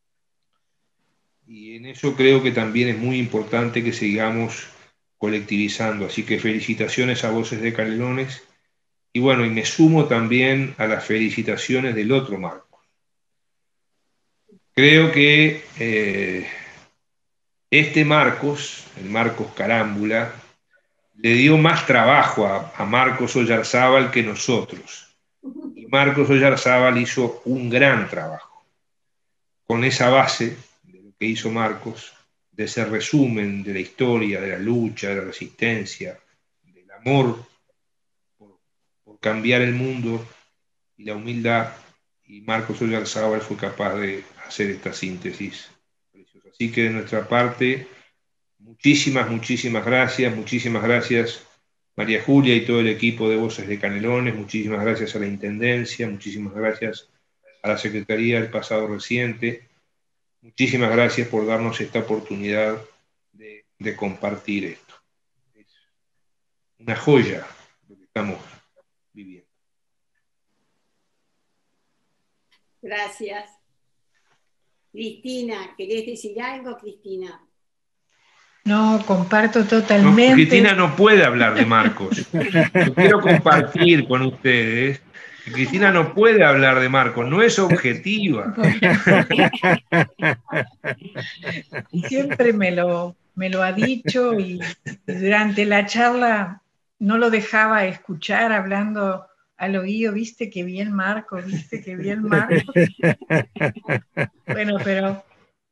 Y en eso creo que también es muy importante que sigamos colectivizando. Así que felicitaciones a Voces de Canelones. Y bueno, y me sumo también a las felicitaciones del otro Marcos. Creo que este Marcos, el Marcos Carámbula, le dio más trabajo a Marcos Oyarzábal que nosotros. Y Marcos Oyarzábal hizo un gran trabajo. Con esa base de lo que hizo Marcos, de ese resumen de la historia, de la lucha, de la resistencia, del amor por cambiar el mundo y la humildad, y Marcos Oyarzábal fue capaz de hacer esta síntesis preciosa. Así que de nuestra parte, muchísimas gracias María Julia y todo el equipo de Voces de Canelones, muchísimas gracias a la Intendencia, muchísimas gracias a la Secretaría del Pasado Reciente, muchísimas gracias por darnos esta oportunidad de compartir esto. Es una joya lo que estamos viviendo. Gracias. Cristina, ¿querés decir algo, Cristina? No, comparto totalmente. Cristina no puede hablar de Marcos. Yo quiero compartir con ustedes que Cristina no puede hablar de Marcos, no es objetiva. Siempre me lo ha dicho y durante la charla no lo dejaba escuchar hablando al oído, viste que bien Marcos, viste que bien Marcos. Bueno, pero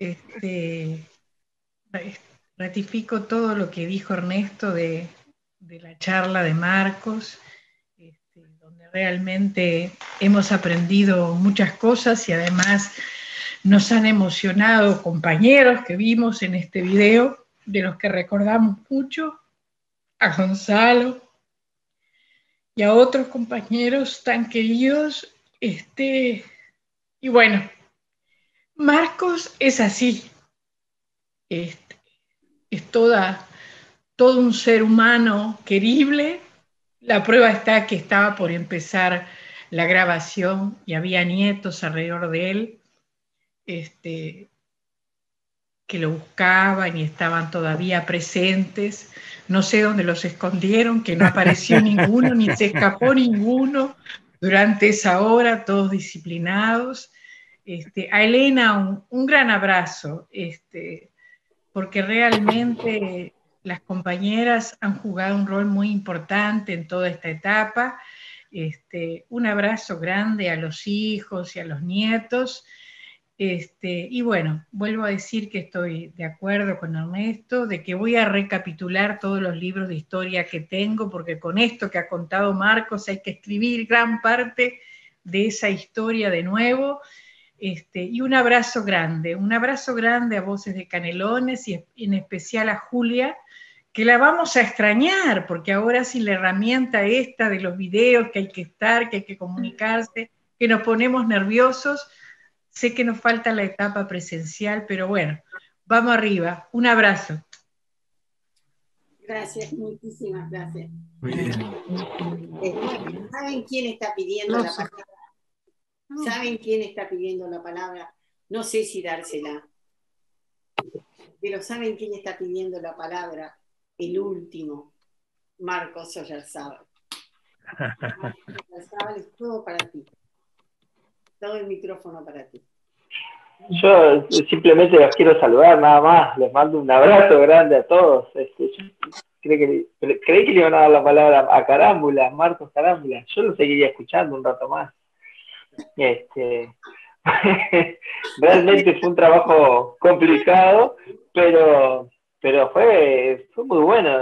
ratifico todo lo que dijo Ernesto de la charla de Marcos, donde realmente hemos aprendido muchas cosas y además nos han emocionado compañeros que vimos en este video, de los que recordamos mucho, a Gonzalo y a otros compañeros tan queridos. Y bueno, Marcos es así, es todo un ser humano querible. La prueba está que estaba por empezar la grabación y había nietos alrededor de él, que lo buscaban y estaban todavía presentes. No sé dónde los escondieron, que no apareció ninguno, ni se escapó ninguno durante esa hora, todos disciplinados. A Elena un gran abrazo, porque realmente las compañeras han jugado un rol muy importante en toda esta etapa. Un abrazo grande a los hijos y a los nietos. Y bueno, vuelvo a decir que estoy de acuerdo con Ernesto, de que voy a recapitular todos los libros de historia que tengo, porque con esto que ha contado Marcos hay que escribir gran parte de esa historia de nuevo. Y un abrazo grande a Voces de Canelones y en especial a Julia, que la vamos a extrañar, porque ahora sin la herramienta esta de los videos, que hay que estar, que hay que comunicarse, que nos ponemos nerviosos. Sé que nos falta la etapa presencial, pero bueno, vamos arriba. Un abrazo. Gracias, muchísimas gracias. Muy bien. ¿Saben quién está pidiendo la palabra? ¿Saben quién está pidiendo la palabra? No sé si dársela, pero ¿saben quién está pidiendo la palabra? El último, Marcos Oyarzábal. Marcos Oyarzábal, es todo para ti. Todo el micrófono para ti. Yo simplemente los quiero saludar, nada más. Les mando un abrazo grande a todos. Creí que le iban a dar la palabra a Carámbula, Marcos Carámbula. Yo lo seguiría escuchando un rato más. Realmente fue un trabajo complicado, pero fue muy bueno.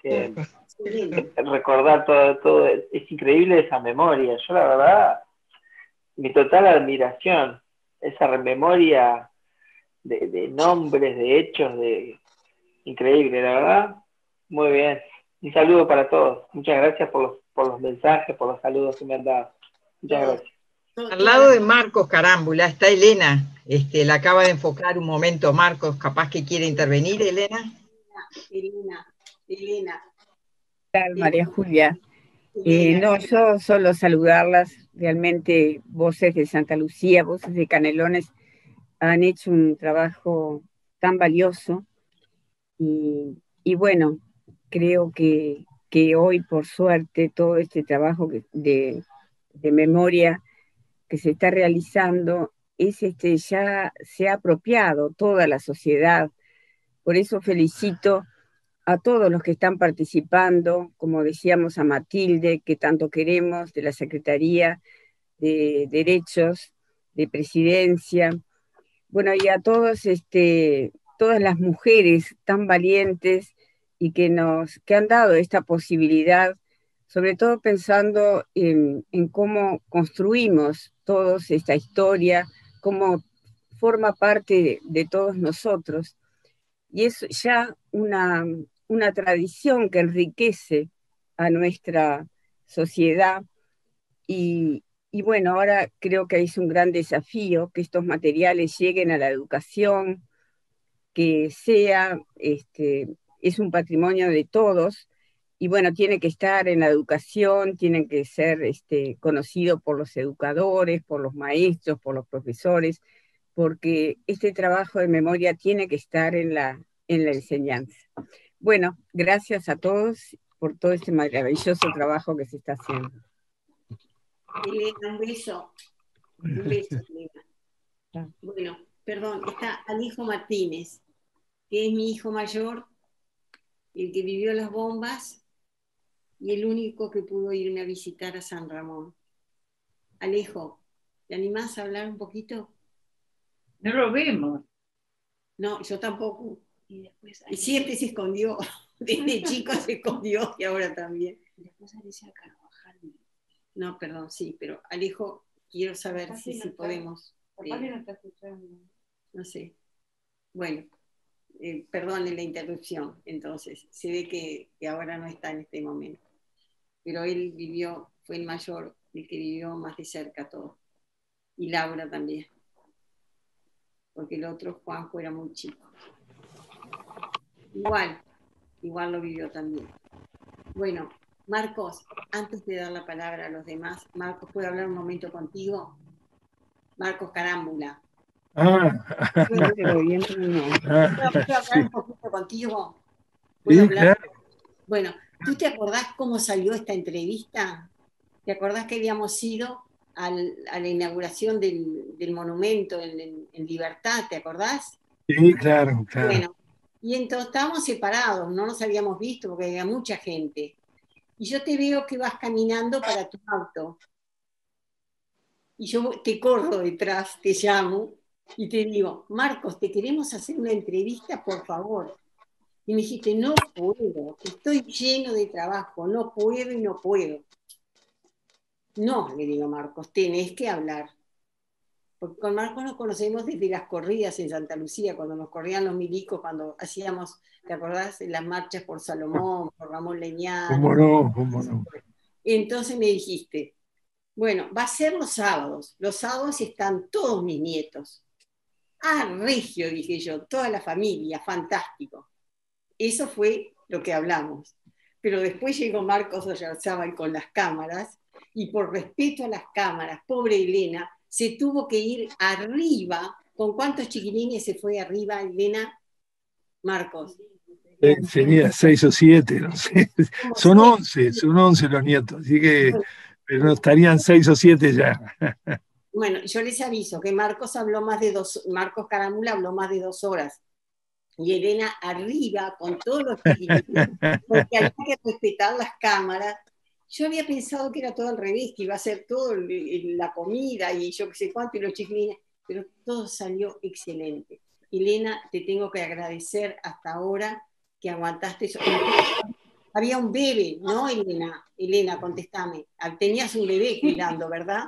Recordar todo, es increíble esa memoria. Yo la verdad, mi total admiración, esa memoria de nombres, de hechos, increíble, la verdad, muy bien. Un saludo para todos. Muchas gracias por los mensajes, por los saludos que me han dado. Muchas gracias. Al lado de Marcos Carámbula está Elena. La acaba de enfocar un momento Marcos, capaz que quiere intervenir, Elena. Elena. ¿Qué tal, María Julia? No, yo solo saludarlas. Realmente Voces de Santa Lucía, Voces de Canelones han hecho un trabajo tan valioso y bueno, creo que hoy, por suerte, todo este trabajo de memoria que se está realizando ya se ha apropiado toda la sociedad. Por eso felicito a todos los que están participando, como decíamos, a Matilde, que tanto queremos, de la Secretaría de Derechos, de Presidencia, bueno, y a todos, todas las mujeres tan valientes y que han dado esta posibilidad, sobre todo pensando en cómo construimos todos esta historia, cómo forma parte de todos nosotros. Y es ya una tradición que enriquece a nuestra sociedad y bueno, ahora creo que es un gran desafío que estos materiales lleguen a la educación, que es un patrimonio de todos, y bueno, tiene que estar en la educación, tiene que ser conocido por los educadores, por los maestros, por los profesores, porque este trabajo de memoria tiene que estar en la en la enseñanza. Bueno, gracias a todos por todo este maravilloso trabajo que se está haciendo. Elena, un beso. Un beso, Elena. Bueno, perdón, está Alejo Martínez, que es mi hijo mayor, el que vivió las bombas y el único que pudo irme a visitar a San Ramón. Alejo, ¿te animás a hablar un poquito? No lo vemos. No, yo tampoco. Y siempre se escondió. Desde chico se escondió y ahora también. Después Alicia Carvajal. No, perdón, sí, pero Alejo, quiero saber si podemos. Papá no está escuchando. No sé. Bueno, perdone la interrupción, entonces. Se ve que ahora no está en este momento. Pero él vivió, fue el mayor, el que vivió más de cerca todo. Y Laura también. Porque el otro, Juanjo, era muy chico. Igual lo vivió también. Bueno, Marcos, antes de dar la palabra a los demás, Marcos, ¿puedo hablar un momento contigo? Marcos Carámbula. ¿Puedo hablar un poquito contigo? Sí, claro. Bueno, ¿tú te acordás cómo salió esta entrevista? ¿Te acordás que habíamos ido a la inauguración del monumento en Libertad? ¿Te acordás? Sí, claro. Bueno, y entonces estábamos separados, no nos habíamos visto porque había mucha gente. Y yo te veo que vas caminando para tu auto. Y yo te corro detrás, te llamo y te digo, Marcos, te queremos hacer una entrevista, por favor. Y me dijiste, no puedo, estoy lleno de trabajo, no puedo y no puedo. No, le digo, Marcos, tenés que hablar. Porque con Marcos nos conocemos desde las corridas en Santa Lucía, cuando nos corrían los milicos, cuando hacíamos, ¿te acordás? Las marchas por Salomón, por Ramón Leñano. ¿Cómo no? Entonces me dijiste, bueno, va a ser los sábados están todos mis nietos. Ah, regio, dije yo, toda la familia, fantástico. Eso fue lo que hablamos. Pero después llegó Marcos Oyarzábal con las cámaras, y por respeto a las cámaras, pobre Elena, se tuvo que ir arriba. ¿Con cuántos chiquilines se fue arriba, Elena? Marcos. Sería 6 o 7, no sé. Son 11 los nietos, así que pero no estarían 6 o 7 ya. Bueno, yo les aviso que Marcos Carámbula habló más de 2 horas. Y Elena arriba con todos los chiquilines, porque había que respetar las cámaras. Yo había pensado que era todo al revés, que iba a ser todo la comida y yo qué sé cuánto y los chiquilines, pero todo salió excelente. Elena, te tengo que agradecer hasta ahora que aguantaste eso. Había un bebé, ¿no, Elena? Elena, contestame. Tenías un bebé cuidando, ¿verdad?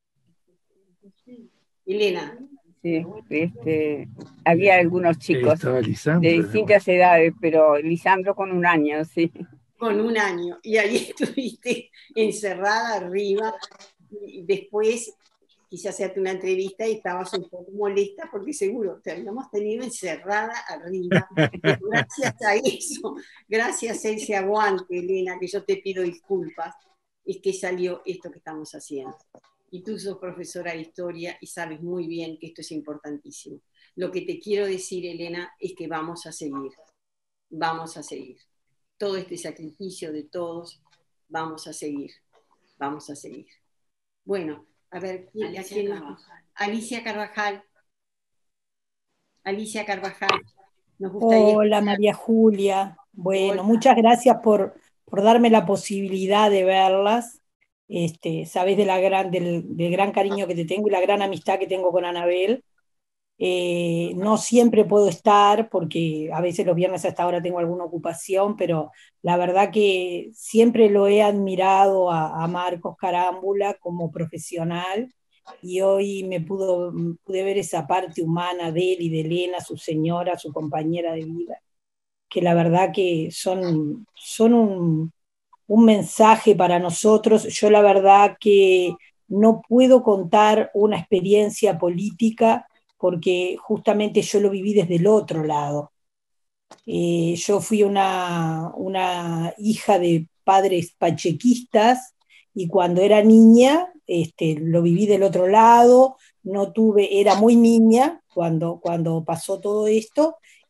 Elena. Sí, había algunos chicos de distintas edades, pero Lisandro con 1 año, sí. Con 1 año. Y ahí estuviste encerrada arriba. Y después quise hacerte una entrevista y estabas un poco molesta porque seguro te habíamos tenido encerrada arriba. Gracias a eso, gracias a ese aguante, Elena, que yo te pido disculpas, es que salió esto que estamos haciendo. Y tú sos profesora de historia y sabes muy bien que esto es importantísimo. Lo que te quiero decir, Elena, es que vamos a seguir. Vamos a seguir. Todo este sacrificio de todos, vamos a seguir. Vamos a seguir. Bueno, a ver, Alicia Carvajal. Alicia Carvajal. Nos gustaría Hola, María Julia. Bueno, muchas gracias por darme la posibilidad de verlas. Sabés del gran cariño que te tengo y la gran amistad que tengo con Anabel. No siempre puedo estar porque a veces los viernes a esta hora tengo alguna ocupación, pero la verdad que siempre lo he admirado a Marcos Carámbula como profesional y hoy pude ver esa parte humana de él y de Elena, su señora, su compañera de vida, que la verdad que son un mensaje para nosotros. Yo la verdad que no puedo contar una experiencia política porque justamente yo lo viví desde el otro lado. Yo fui una hija de padres pachequistas y cuando era niña lo viví del otro lado, era muy niña cuando pasó todo esto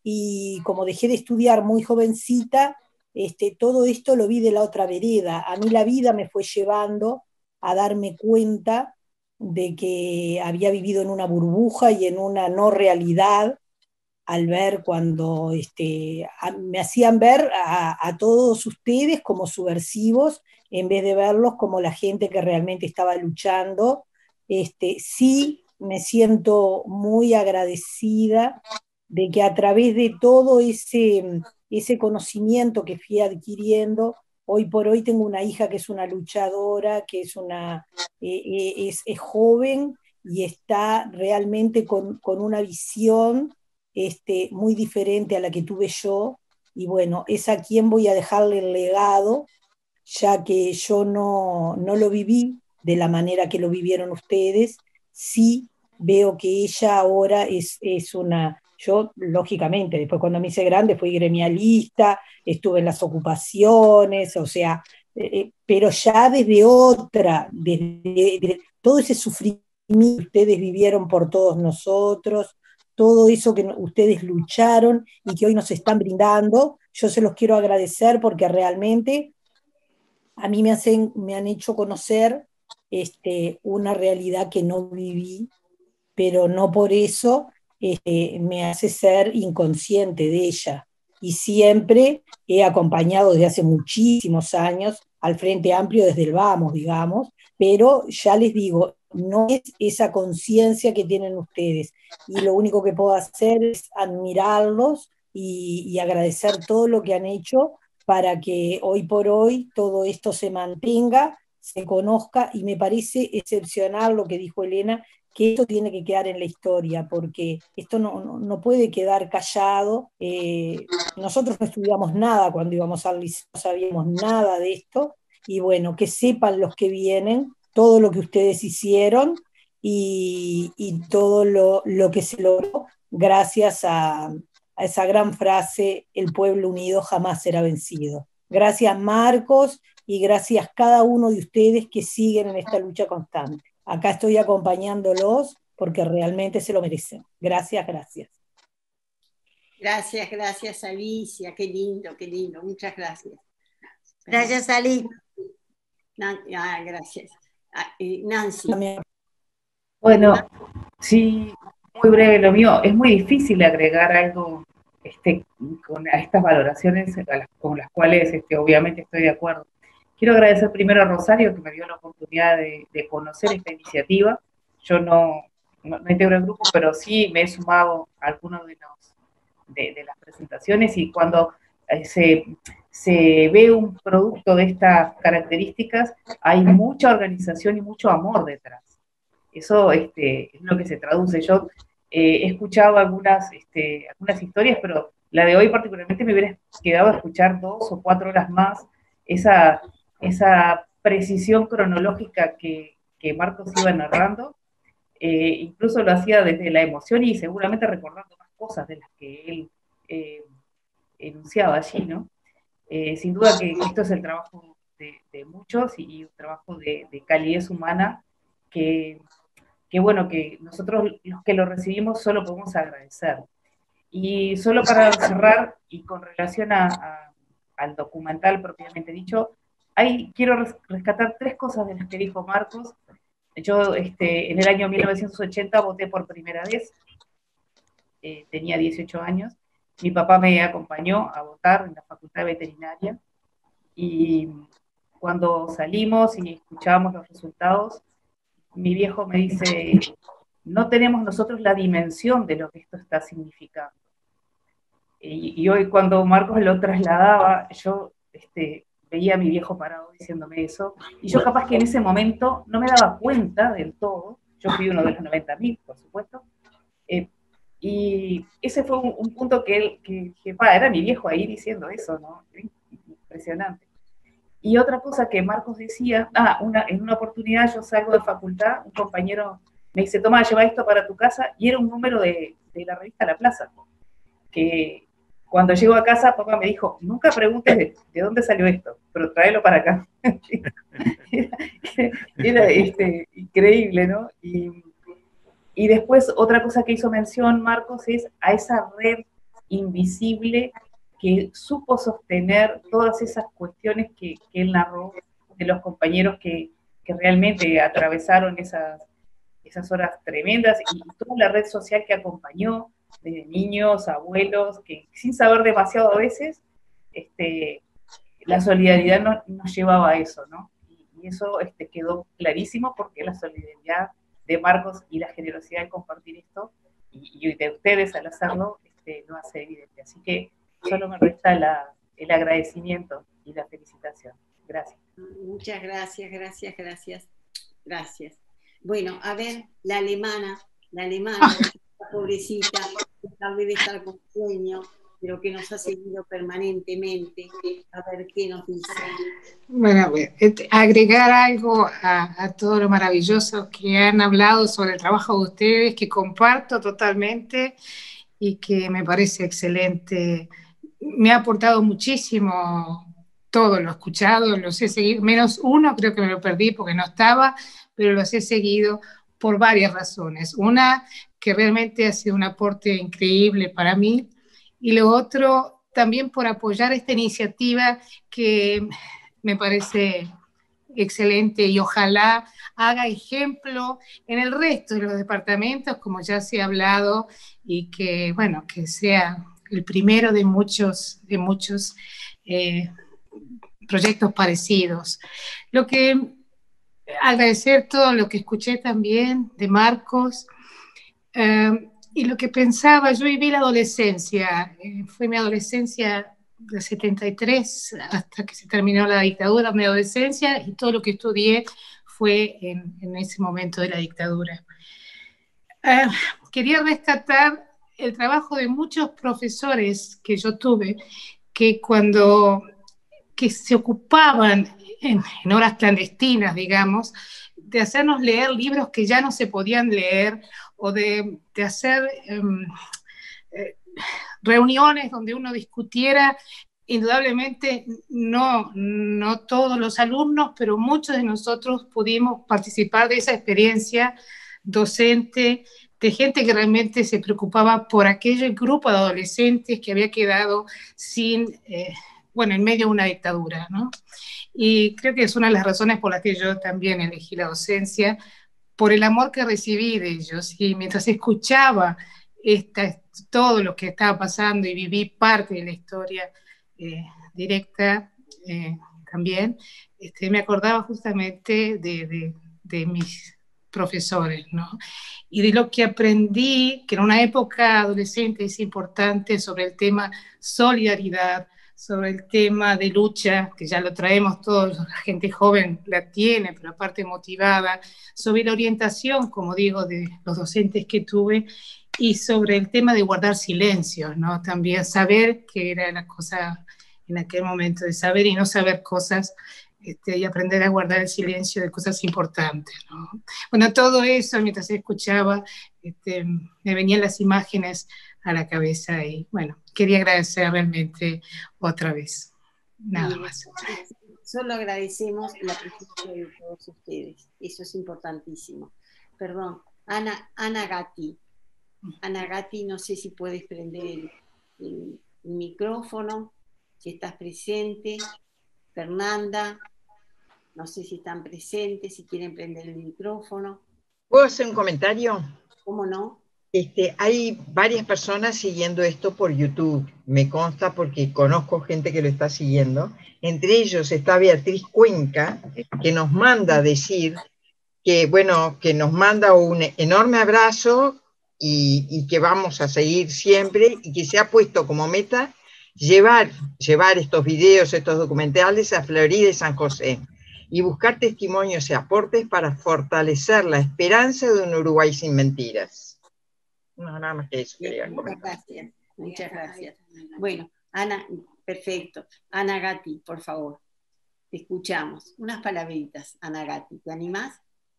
y como dejé de estudiar muy jovencita, todo esto lo vi de la otra vereda. A mí la vida me fue llevando a darme cuenta de que había vivido en una burbuja y en una no realidad, al ver cuando me hacían ver a todos ustedes como subversivos, en vez de verlos como la gente que realmente estaba luchando. Sí me siento muy agradecida de que a través de todo ese conocimiento que fui adquiriendo, hoy por hoy tengo una hija que es una luchadora, que es joven y está realmente con una visión muy diferente a la que tuve yo, y bueno, es a quien voy a dejarle el legado, ya que yo no lo viví de la manera que lo vivieron ustedes. Sí veo que ella ahora es una... Yo, lógicamente, después cuando me hice grande fui gremialista, estuve en las ocupaciones, o sea, pero ya desde otra, desde todo ese sufrimiento que ustedes vivieron por todos nosotros, todo eso que ustedes lucharon y que hoy nos están brindando, yo se los quiero agradecer porque realmente a mí me han hecho conocer una realidad que no viví, pero no por eso me hace ser inconsciente de ella. Y siempre he acompañado desde hace muchísimos años al Frente Amplio desde el vamos, digamos, pero ya les digo, no es esa conciencia que tienen ustedes. Y lo único que puedo hacer es admirarlos y agradecer todo lo que han hecho para que hoy por hoy todo esto se mantenga, se conozca, y me parece excepcional lo que dijo Elena, que esto tiene que quedar en la historia, porque esto no puede quedar callado. Nosotros no estudiamos nada cuando íbamos al liceo, no sabíamos nada de esto, y bueno, que sepan los que vienen todo lo que ustedes hicieron y todo lo que se logró gracias a esa gran frase: el pueblo unido jamás será vencido. Gracias, Marcos, y gracias cada uno de ustedes que siguen en esta lucha constante. Acá estoy acompañándolos porque realmente se lo merecen. Gracias, gracias. Gracias, Alicia. Qué lindo, muchas gracias. Gracias, Ali. Gracias. Nancy. Bueno, sí, muy breve lo mío. Es muy difícil agregar algo con estas valoraciones con las cuales obviamente estoy de acuerdo. Quiero agradecer primero a Rosario, que me dio la oportunidad de conocer esta iniciativa. Yo no integro el grupo, pero sí me he sumado a algunos de las presentaciones, y cuando se ve un producto de estas características, hay mucha organización y mucho amor detrás. Eso es lo que se traduce. Yo he escuchado algunas historias, pero la de hoy particularmente me hubiera quedado a escuchar 2 o 4 horas más, esa precisión cronológica que Marcos iba narrando. Incluso lo hacía desde la emoción y seguramente recordando más cosas de las que él enunciaba allí, ¿no? Sin duda que esto es el trabajo de muchos, y un trabajo de calidez humana que bueno, que nosotros los que lo recibimos solo podemos agradecer. Y solo para cerrar, y con relación al documental propiamente dicho, quiero rescatar 3 cosas de las que dijo Marcos. Yo en el año 1980 voté por primera vez, tenía 18 años, mi papá me acompañó a votar en la Facultad de Veterinaria, y cuando salimos y escuchábamos los resultados, mi viejo me dice: no tenemos nosotros la dimensión de lo que esto está significando. Y hoy, cuando Marcos lo trasladaba, yo veía a mi viejo parado diciéndome eso, y yo capaz que en ese momento no me daba cuenta del todo. Yo fui uno de los 90.000, por supuesto, y ese fue un punto que era mi viejo ahí diciendo eso, ¿no? Impresionante. Y otra cosa que Marcos decía, en una oportunidad yo salgo de facultad, un compañero me dice: toma, lleva esto para tu casa, y era un número de la revista La Plaza, que cuando llego a casa papá me dijo: nunca preguntes de dónde salió esto, pero tráelo para acá. era increíble, ¿no? Y después otra cosa que hizo mención Marcos es a esa red invisible que supo sostener todas esas cuestiones que él narró, de los compañeros que realmente atravesaron esas horas tremendas, y toda la red social que acompañó, desde niños, abuelos, que sin saber demasiado a veces, la solidaridad nos llevaba a eso, ¿no? Y eso quedó clarísimo, porque la solidaridad de Marcos y la generosidad de compartir esto, y de ustedes al hacerlo, lo hace evidente. Así que solo me resta el agradecimiento y la felicitación. Gracias. Muchas gracias, gracias, gracias, gracias. Bueno, a ver, la alemana, la pobrecita, tal vez debe estar con sueño, pero que nos ha seguido permanentemente, a ver qué nos dice. Bueno, agregar algo a todo lo maravilloso que han hablado sobre el trabajo de ustedes, que comparto totalmente y que me parece excelente. Me ha aportado muchísimo todo, lo he escuchado, los he seguido, menos uno creo que me lo perdí porque no estaba, pero los he seguido por varias razones. Una, que realmente ha sido un aporte increíble para mí, y lo otro, también por apoyar esta iniciativa que me parece excelente y ojalá haga ejemplo en el resto de los departamentos, como ya se ha hablado, y que, bueno, que sea el primero de muchos proyectos parecidos. Agradecer todo lo que escuché también de Marcos, y lo que pensaba, yo viví la adolescencia, fue mi adolescencia de 73 hasta que se terminó la dictadura, mi adolescencia, y todo lo que estudié fue en ese momento de la dictadura. Quería rescatar el trabajo de muchos profesores que yo tuve, que se ocupaban en horas clandestinas, digamos, de hacernos leer libros que ya no se podían leer, o de hacer reuniones donde uno discutiera. Indudablemente no todos los alumnos, pero muchos de nosotros pudimos participar de esa experiencia docente, de gente que realmente se preocupaba por aquel grupo de adolescentes que había quedado en medio de una dictadura, ¿no? Y creo que es una de las razones por las que yo también elegí la docencia, por el amor que recibí de ellos, y mientras escuchaba todo lo que estaba pasando y viví parte de la historia directa también, me acordaba justamente de mis profesores, ¿no? Y de lo que aprendí, que en una época adolescente es importante, sobre el tema solidaridad, sobre el tema de lucha, que ya lo traemos todos, la gente joven la tiene, pero aparte motivada, sobre la orientación, como digo, de los docentes que tuve, y sobre el tema de guardar silencio, ¿no? También saber que era la cosa en aquel momento, de saber y no saber cosas, y aprender a guardar el silencio de cosas importantes, ¿no? Bueno, todo eso, mientras escuchaba, me venían las imágenes a la cabeza, y bueno, quería agradecer realmente otra vez. Nada más. Solo agradecemos la presencia de todos ustedes, eso es importantísimo. Perdón, Ana Gatti. Ana Gatti, no sé si puedes prender el micrófono, si estás presente. Fernanda, no sé si están presentes, si quieren prender el micrófono. ¿Puedo hacer un comentario? ¿Cómo no? Hay varias personas siguiendo esto por YouTube, me consta porque conozco gente que lo está siguiendo. Entre ellos está Beatriz Cuenca, que nos manda a decir que nos manda un enorme abrazo y que vamos a seguir siempre, y que se ha puesto como meta llevar estos videos, estos documentales a Florida y San José, y buscar testimonios y aportes para fortalecer la esperanza de un Uruguay sin mentiras. No, nada más que eso quería comentar. Muchas gracias. Bueno, Ana, perfecto. Ana Gatti, por favor, te escuchamos. Unas palabritas, Ana Gatti, ¿te animás?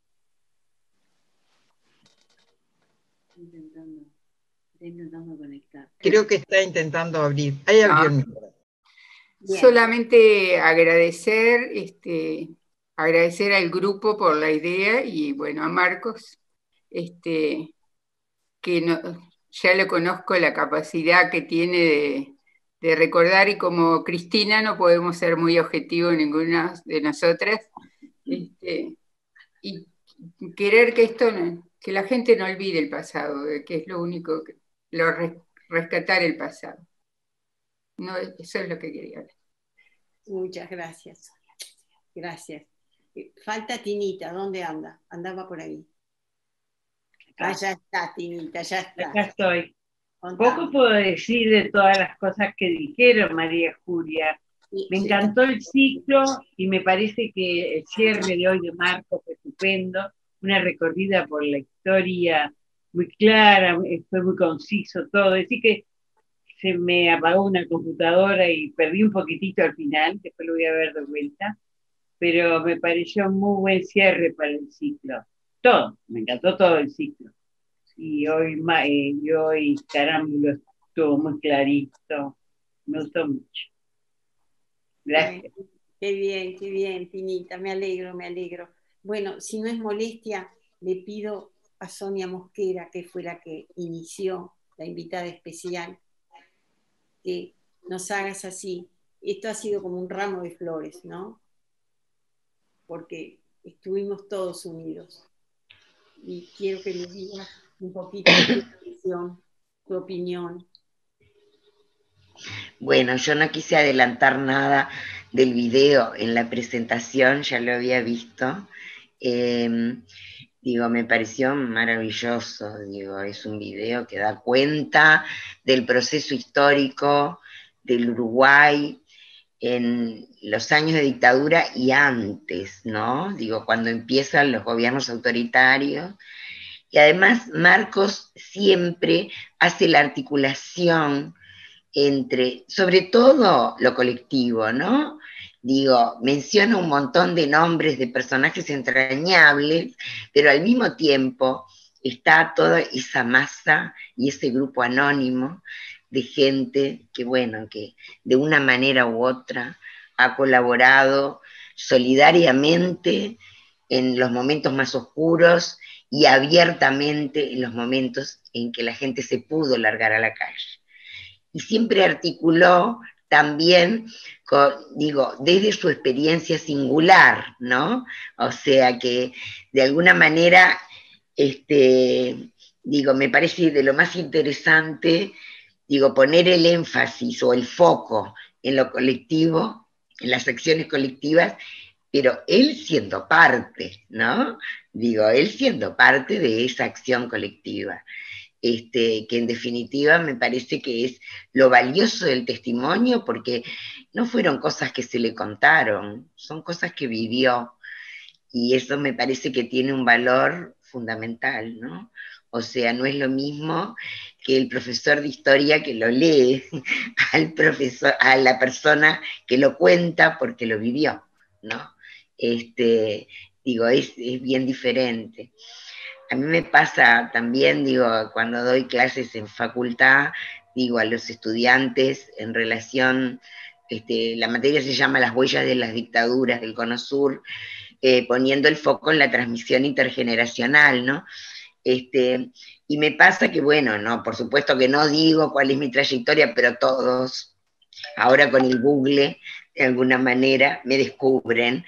Intentando conectar. Creo que está intentando abrir. Ahí abrió el micrófono. Solamente agradecer al grupo por la idea, y bueno, a Marcos, que ya lo conozco, la capacidad que tiene de recordar, y como Cristina no podemos ser muy objetivos ninguna de nosotras, y querer que que la gente no olvide el pasado, que es lo único, rescatar el pasado. No, eso es lo que quería hablar. Muchas gracias. Gracias. Falta Tinita, ¿dónde anda? Andaba por ahí. Ya está, Tinita, ya está. Acá estoy. Contame. Poco puedo decir de todas las cosas que dijeron, María Julia. Me encantó el ciclo y me parece que el cierre de hoy de Marcos fue estupendo, una recorrida por la historia muy clara, fue muy conciso todo. Así que se me apagó una computadora y perdí un poquitito al final, después lo voy a ver de vuelta, pero me pareció un muy buen cierre para el ciclo. Todo, me encantó todo el ciclo. Y hoy Carámbulo estuvo muy clarito, me gustó mucho. Gracias. Qué bien, Tinita, me alegro, me alegro. Bueno, si no es molestia, le pido a Sonia Mosquera, que fue la que inició, la invitada especial, que nos hagas así. Esto ha sido como un ramo de flores, ¿no? Porque estuvimos todos unidos. Y quiero que me digas un poquito tu visión, tu opinión. Bueno, yo no quise adelantar nada del video en la presentación, ya lo había visto. Digo, me pareció maravilloso, digo, es un video que da cuenta del proceso histórico del Uruguay en los años de dictadura y antes, ¿no? Digo, cuando empiezan los gobiernos autoritarios. Y además Marcos siempre hace la articulación entre, sobre todo, lo colectivo, ¿no? Digo, menciona un montón de nombres de personajes entrañables, pero al mismo tiempo está toda esa masa y ese grupo anónimo de gente que, bueno, que de una manera u otra ha colaborado solidariamente en los momentos más oscuros y abiertamente en los momentos en que la gente se pudo largar a la calle. Y siempre articuló también, digo, desde su experiencia singular, ¿no? O sea que de alguna manera, digo, me parece de lo más interesante, digo, poner el énfasis o el foco en lo colectivo, en las acciones colectivas, pero él siendo parte, ¿no? Digo, él siendo parte de esa acción colectiva. Que en definitiva me parece que es lo valioso del testimonio, porque no fueron cosas que se le contaron, son cosas que vivió, y eso me parece que tiene un valor fundamental, ¿no? O sea, no es lo mismo que el profesor de historia que lo lee a la persona que lo cuenta porque lo vivió, ¿no? Digo, es bien diferente. A mí me pasa también, digo, cuando doy clases en facultad, digo a los estudiantes en relación, la materia se llama Las huellas de las dictaduras del Cono Sur, poniendo el foco en la transmisión intergeneracional, ¿no? Y me pasa que, bueno, no, por supuesto que no digo cuál es mi trayectoria, pero todos, ahora con el Google, de alguna manera, me descubren.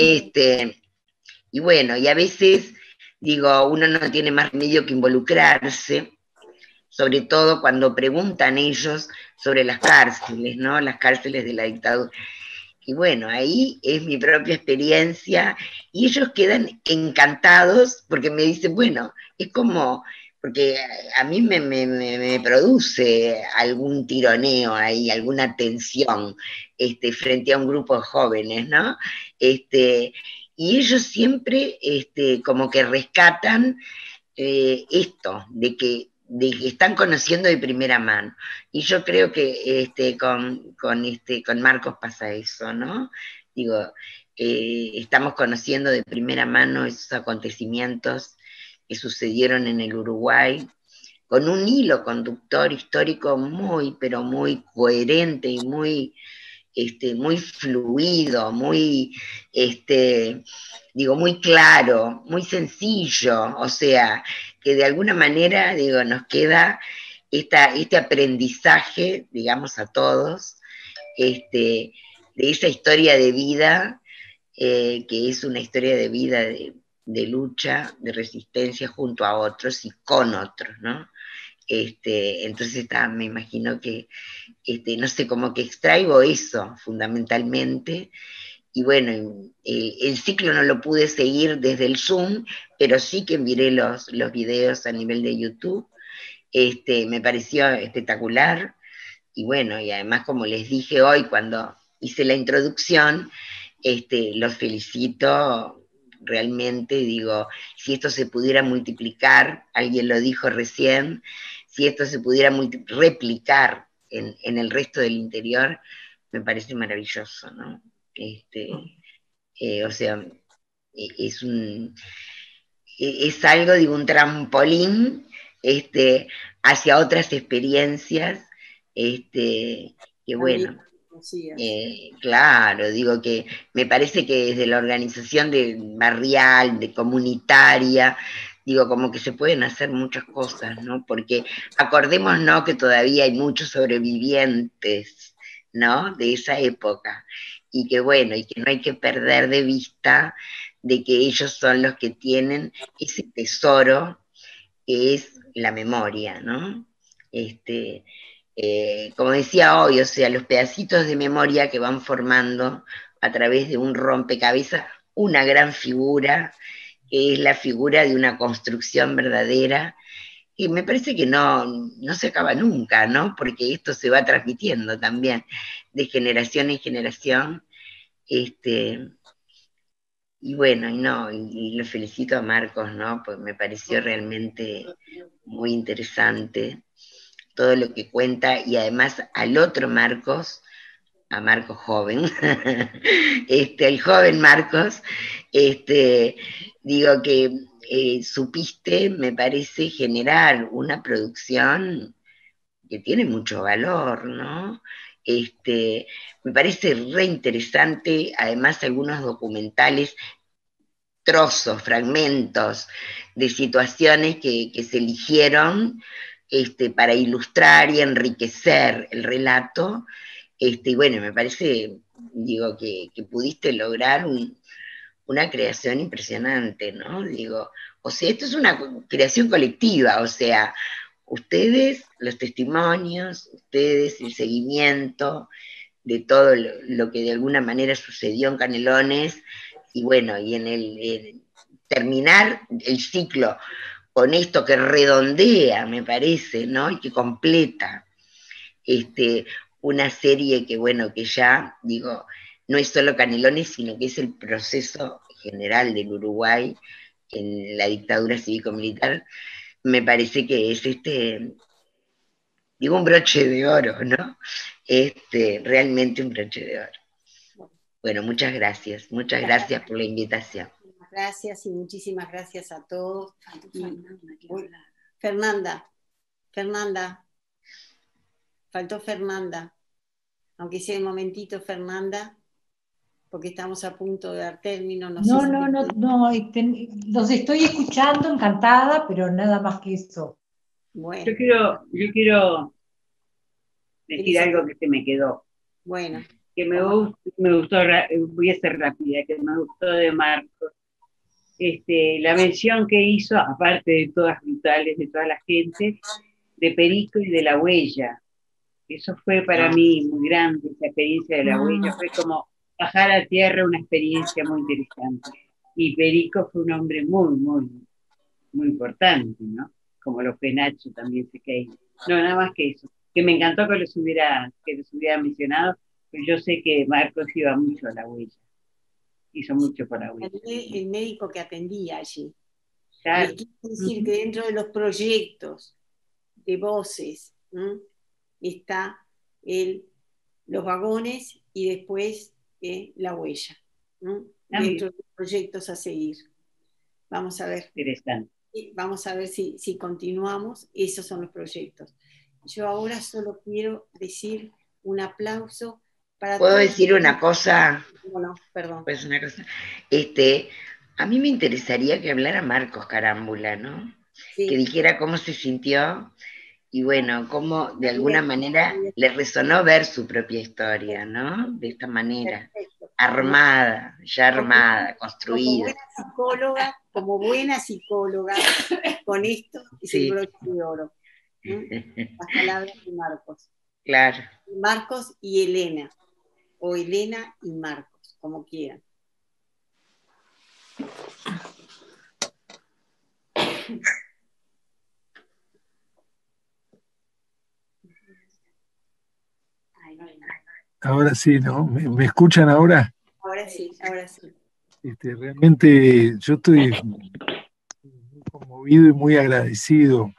Y bueno, y a veces, digo, uno no tiene más remedio que involucrarse, sobre todo cuando preguntan ellos sobre las cárceles, ¿no? Las cárceles de la dictadura. Y bueno, ahí es mi propia experiencia, y ellos quedan encantados porque me dicen, bueno, es como, porque a mí me produce algún tironeo ahí, alguna tensión frente a un grupo de jóvenes, ¿no? Y ellos siempre como que rescatan esto, de que están conociendo de primera mano. Y yo creo que con Marcos pasa eso, ¿no? Digo, estamos conociendo de primera mano esos acontecimientos que sucedieron en el Uruguay, con un hilo conductor histórico muy, pero muy coherente y muy fluido, muy, digo, muy claro, muy sencillo, o sea, que de alguna manera, digo, nos queda este aprendizaje, digamos, a todos, de esa historia de vida, que es una historia de vida de lucha, de resistencia junto a otros y con otros, ¿no? Entonces me imagino que, no sé, como que extraigo eso fundamentalmente. Y bueno, el ciclo no lo pude seguir desde el Zoom, pero sí que miré los videos a nivel de YouTube. Me pareció espectacular. Y bueno, y además, como les dije hoy cuando hice la introducción, los felicito realmente. Digo, si esto se pudiera multiplicar, alguien lo dijo recién, si esto se pudiera replicar en el resto del interior, me parece maravilloso, ¿no? O sea, es es algo, digo, un trampolín hacia otras experiencias, que bueno, claro, digo que me parece que desde la organización barrial, de comunitaria, digo, como que se pueden hacer muchas cosas, ¿no? Porque acordémonos que todavía hay muchos sobrevivientes, ¿no? De esa época, y que bueno, y que no hay que perder de vista de que ellos son los que tienen ese tesoro que es la memoria, ¿no? Como decía hoy, o sea, los pedacitos de memoria que van formando a través de un rompecabezas una gran figura, que es la figura de una construcción verdadera, y me parece que no se acaba nunca, ¿no? Porque esto se va transmitiendo también de generación en generación. Y bueno, y lo felicito a Marcos, ¿no? Pues me pareció realmente muy interesante todo lo que cuenta, y además al otro Marcos, a Marcos joven, el joven Marcos, digo que supiste, me parece, generar una producción que tiene mucho valor, ¿no? Me parece re interesante, además algunos documentales, trozos, fragmentos de situaciones que se eligieron para ilustrar y enriquecer el relato, y bueno, me parece, digo, que pudiste lograr una creación impresionante, ¿no? Digo, o sea, esto es una creación colectiva, o sea, ustedes, los testimonios, ustedes, el seguimiento de todo lo que de alguna manera sucedió en Canelones, y bueno, y en terminar el ciclo con esto que redondea, me parece, ¿no? Y que completa una serie que, bueno, que ya, digo, no es solo Canelones, sino que es el proceso general del Uruguay en la dictadura cívico-militar. Me parece que es digo, un broche de oro, ¿no? Realmente un broche de oro. Bueno, muchas gracias por la invitación. Gracias y muchísimas gracias a todos. Fernanda, faltó Fernanda, aunque sea un momentito, Fernanda, porque estamos a punto de dar término. No, los estoy escuchando, encantada, pero nada más que eso. Bueno. Yo quiero decir algo que se me quedó. Bueno. Que me gustó, voy a ser rápida, que me gustó de Marcos. La mención que hizo, aparte de todas brutales, de toda la gente, de Perico y de La Huella. Eso fue para mí muy grande, esa experiencia de La Huella. Fue como bajar a tierra, una experiencia muy interesante. Y Perico fue un hombre muy, muy, muy importante, ¿no? Como los Penacho también sé que hay. No, nada más que eso. Que me encantó que los hubiera mencionado, pero yo sé que Marcos iba mucho a La Huella. Hizo mucho por La Huella. El médico que atendía allí. Claro. Les quiero decir que dentro de los proyectos de voces está los vagones y después La Huella. Dentro de los proyectos a seguir. Vamos a ver. Interesante. Vamos a ver si continuamos. Esos son los proyectos. Yo ahora solo quiero decir un aplauso para ¿Puedo todos. decir una cosa? No, perdón. Pues una cosa. A mí me interesaría que hablara Marcos Carámbula, ¿no? Sí. Que dijera cómo se sintió y bueno, cómo de alguna manera le resonó ver su propia historia, ¿no? De esta manera, armada, ya armada, construida. Como buena psicóloga, con esto es el broche de oro. Las palabras de Marcos. Claro. Marcos y Elena, o Elena y Marcos, como quieran. Ahora sí, ¿no? ¿Me escuchan ahora? Ahora sí, ahora sí. Realmente yo estoy muy conmovido y muy agradecido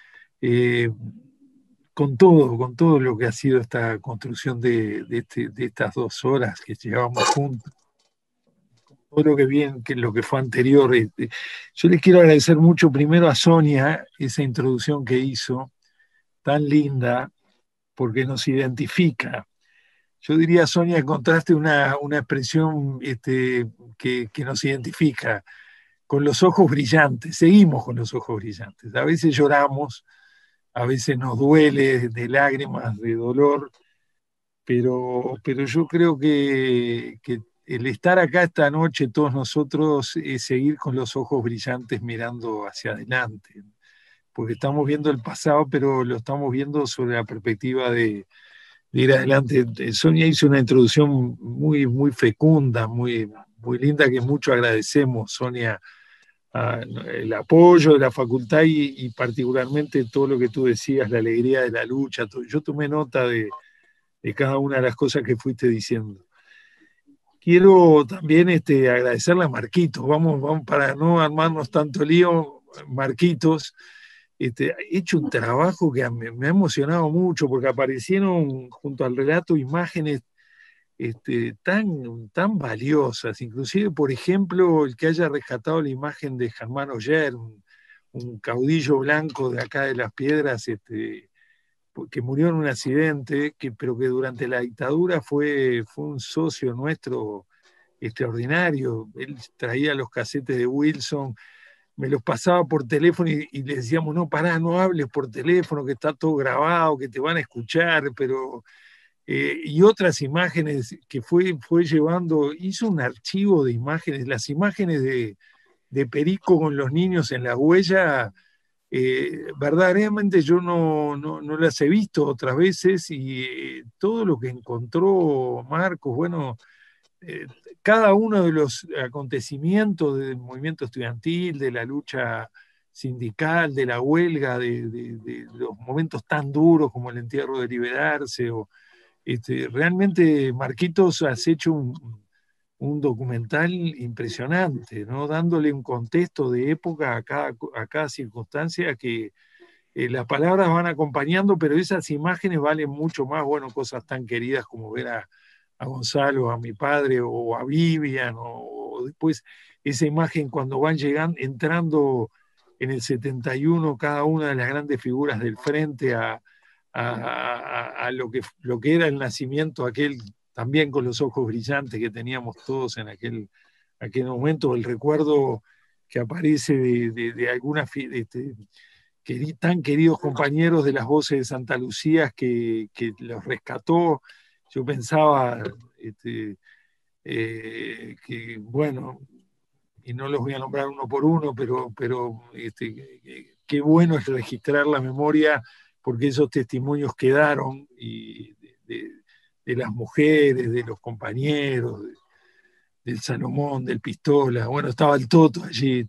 con todo lo que ha sido esta construcción de estas 2 horas que llevamos juntos. Todo lo lo que fue anterior. Yo les quiero agradecer mucho primero a Sonia esa introducción que hizo, tan linda, porque nos identifica. Yo diría, Sonia, encontraste una expresión que nos identifica, con los ojos brillantes. Seguimos con los ojos brillantes. A veces lloramos, a veces nos duele de lágrimas, de dolor, pero yo creo que el estar acá esta noche, todos nosotros, es seguir con los ojos brillantes mirando hacia adelante, porque estamos viendo el pasado, pero lo estamos viendo sobre la perspectiva de ir adelante. Sonia hizo una introducción muy, muy fecunda, muy, muy linda, que mucho agradecemos, Sonia, el apoyo de la facultad y particularmente todo lo que tú decías, la alegría de la lucha. Yo tomé nota de cada una de las cosas que fuiste diciendo. Quiero también agradecerle a Marquitos, vamos para no armarnos tanto lío, Marquitos, ha hecho un trabajo que me ha emocionado mucho, porque aparecieron junto al relato imágenes tan valiosas, inclusive, por ejemplo, el que haya rescatado la imagen de Germán Oller, un caudillo blanco de acá de Las Piedras, que murió en un accidente, pero que durante la dictadura fue un socio nuestro extraordinario. Él traía los casetes de Wilson, me los pasaba por teléfono y le decíamos, no, pará, no hables por teléfono, que está todo grabado, que te van a escuchar, pero... y otras imágenes que fue llevando, hizo un archivo de imágenes, las imágenes de Perico con los niños en la huella, verdaderamente yo no las he visto otras veces, y todo lo que encontró Marcos, bueno, cada uno de los acontecimientos del movimiento estudiantil, de la lucha sindical, de la huelga, de los momentos tan duros como el entierro de Liberarse, realmente, Marquitos, has hecho un documental impresionante, ¿no? Dándole un contexto de época a cada circunstancia, que las palabras van acompañando, pero esas imágenes valen mucho más, bueno, cosas tan queridas como ver a Gonzalo, a mi padre, o a Vivian, o después esa imagen cuando van entrando en el 71 cada una de las grandes figuras del frente a lo que era el nacimiento aquel, también con los ojos brillantes que teníamos todos en aquel momento, el recuerdo que aparece de algunas tan queridos compañeros de las Voces de Santa Lucía que los rescató. Yo pensaba que, bueno, y no los voy a nombrar uno por uno, pero qué bueno es registrar la memoria, porque esos testimonios quedaron, y de las mujeres, de los compañeros, del Salomón, del Pistola, bueno, estaba el Toto allí,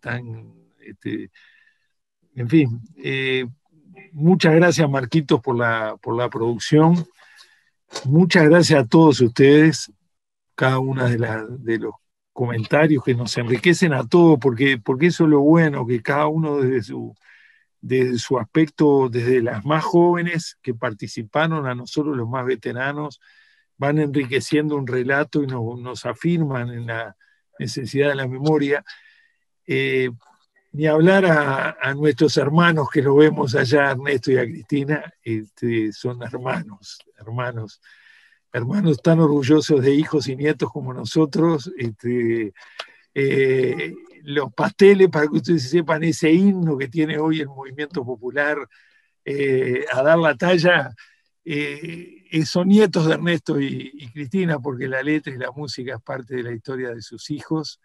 en fin, muchas gracias, Marquitos, por la producción, muchas gracias a todos ustedes, cada una de los comentarios que nos enriquecen a todos, porque eso es lo bueno, que cada uno desde su aspecto, desde las más jóvenes que participaron a nosotros los más veteranos, van enriqueciendo un relato y nos afirman en la necesidad de la memoria. Ni hablar a nuestros hermanos que lo vemos allá, a Ernesto y a Cristina, son hermanos tan orgullosos de hijos y nietos como nosotros. Los pasteles, para que ustedes sepan, ese himno que tiene hoy el movimiento popular, a dar la talla, son nietos de Ernesto y Cristina, porque la letra y la música es parte de la historia de sus hijos.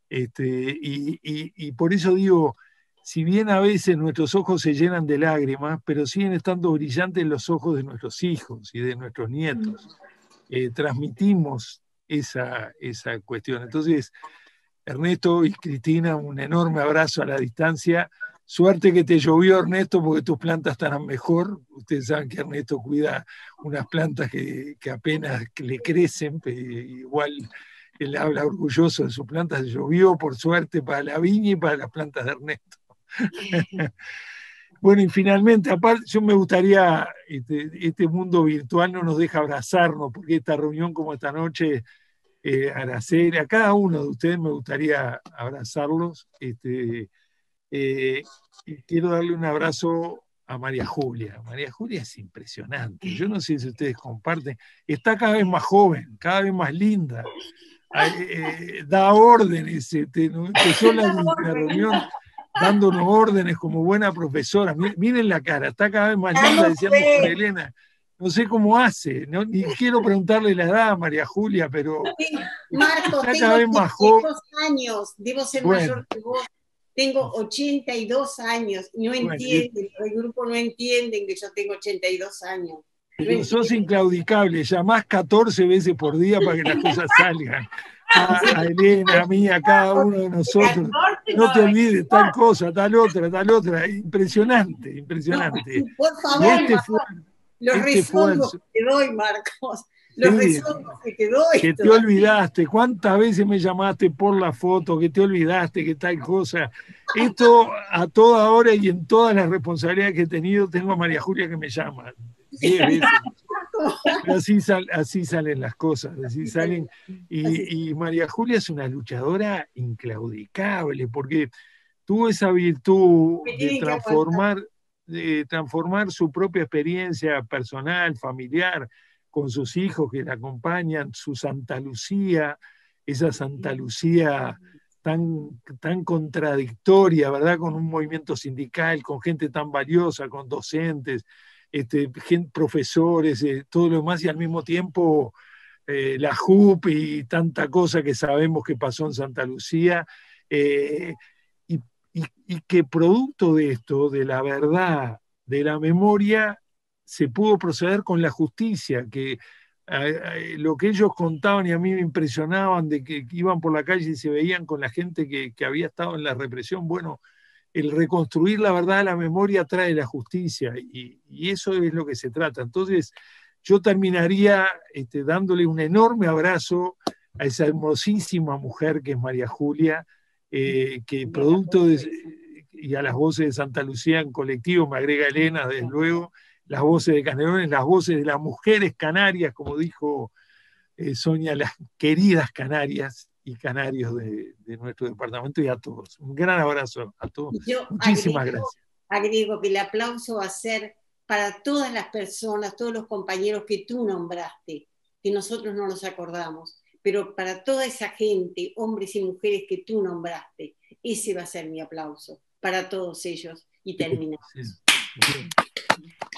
Y por eso digo, si bien a veces nuestros ojos se llenan de lágrimas, pero siguen estando brillantes los ojos de nuestros hijos y de nuestros nietos. Transmitimos esa cuestión. Entonces, Ernesto y Cristina, un enorme abrazo a la distancia. Suerte que te llovió, Ernesto, porque tus plantas estarán mejor. Ustedes saben que Ernesto cuida unas plantas que apenas le crecen, igual él habla orgulloso de sus plantas. Llovió, por suerte, para la viña y para las plantas de Ernesto. Bueno, y finalmente, aparte, yo me gustaría, este mundo virtual no nos deja abrazarnos, porque esta reunión como esta noche, Araceli, a cada uno de ustedes me gustaría abrazarlos. Quiero darle un abrazo a María Julia. María Julia es impresionante. Yo no sé si ustedes comparten. Está cada vez más joven, cada vez más linda. Da órdenes. Empezó la reunión dándonos órdenes como buena profesora. Miren la cara, está cada vez más linda, decíamos con Elena. No sé cómo hace, ¿no? Ni quiero preguntarle la edad a María Julia, pero Marcos, está cada vez más joven. Años, debo ser mayor que vos. Tengo 82 años, no entienden, el grupo no entienden que yo tengo 82 años. Pero sos inclaudicable, llamás 14 veces por día para que las cosas salgan. A Elena, a mí, a cada uno de nosotros. No te olvides, tal cosa, tal otra. Impresionante, impresionante. Por favor, los rezongos que te doy, Marcos. Los rezongos que te doy. Que te olvidaste, cuántas veces me llamaste por la foto, que te olvidaste, que tal cosa. Esto a toda hora y en todas las responsabilidades que he tenido, tengo a María Julia que me llama 10 veces. Pero así salen las cosas, así salen. Y María Julia es una luchadora inclaudicable, porque tuvo esa virtud de transformar su propia experiencia personal, familiar, con sus hijos que la acompañan, su Santa Lucía, esa Santa Lucía tan contradictoria, ¿verdad? Con un movimiento sindical, con gente tan valiosa, con docentes, profesores, todo lo demás, y al mismo tiempo la JUP y tanta cosa que sabemos que pasó en Santa Lucía, y que producto de esto, de la verdad, de la memoria, se pudo proceder con la justicia, que lo que ellos contaban y a mí me impresionaban, de que iban por la calle y se veían con la gente que había estado en la represión. Bueno, el reconstruir la verdad, la memoria trae la justicia, y eso es lo que se trata. Entonces, yo terminaría dándole un enorme abrazo a esa hermosísima mujer que es María Julia, que producto y a las voces de Santa Lucía en colectivo, me agrega Elena, desde luego, las voces de Canelones, las voces de las mujeres canarias, como dijo Sonia, las queridas canarias y canarios de nuestro departamento, y a todos. Un gran abrazo a todos. Muchísimas gracias. Agrego que el aplauso va a ser para todas las personas, todos los compañeros que tú nombraste, que nosotros no nos acordamos, pero para toda esa gente, hombres y mujeres que tú nombraste, ese va a ser mi aplauso para todos ellos, y terminamos. Sí.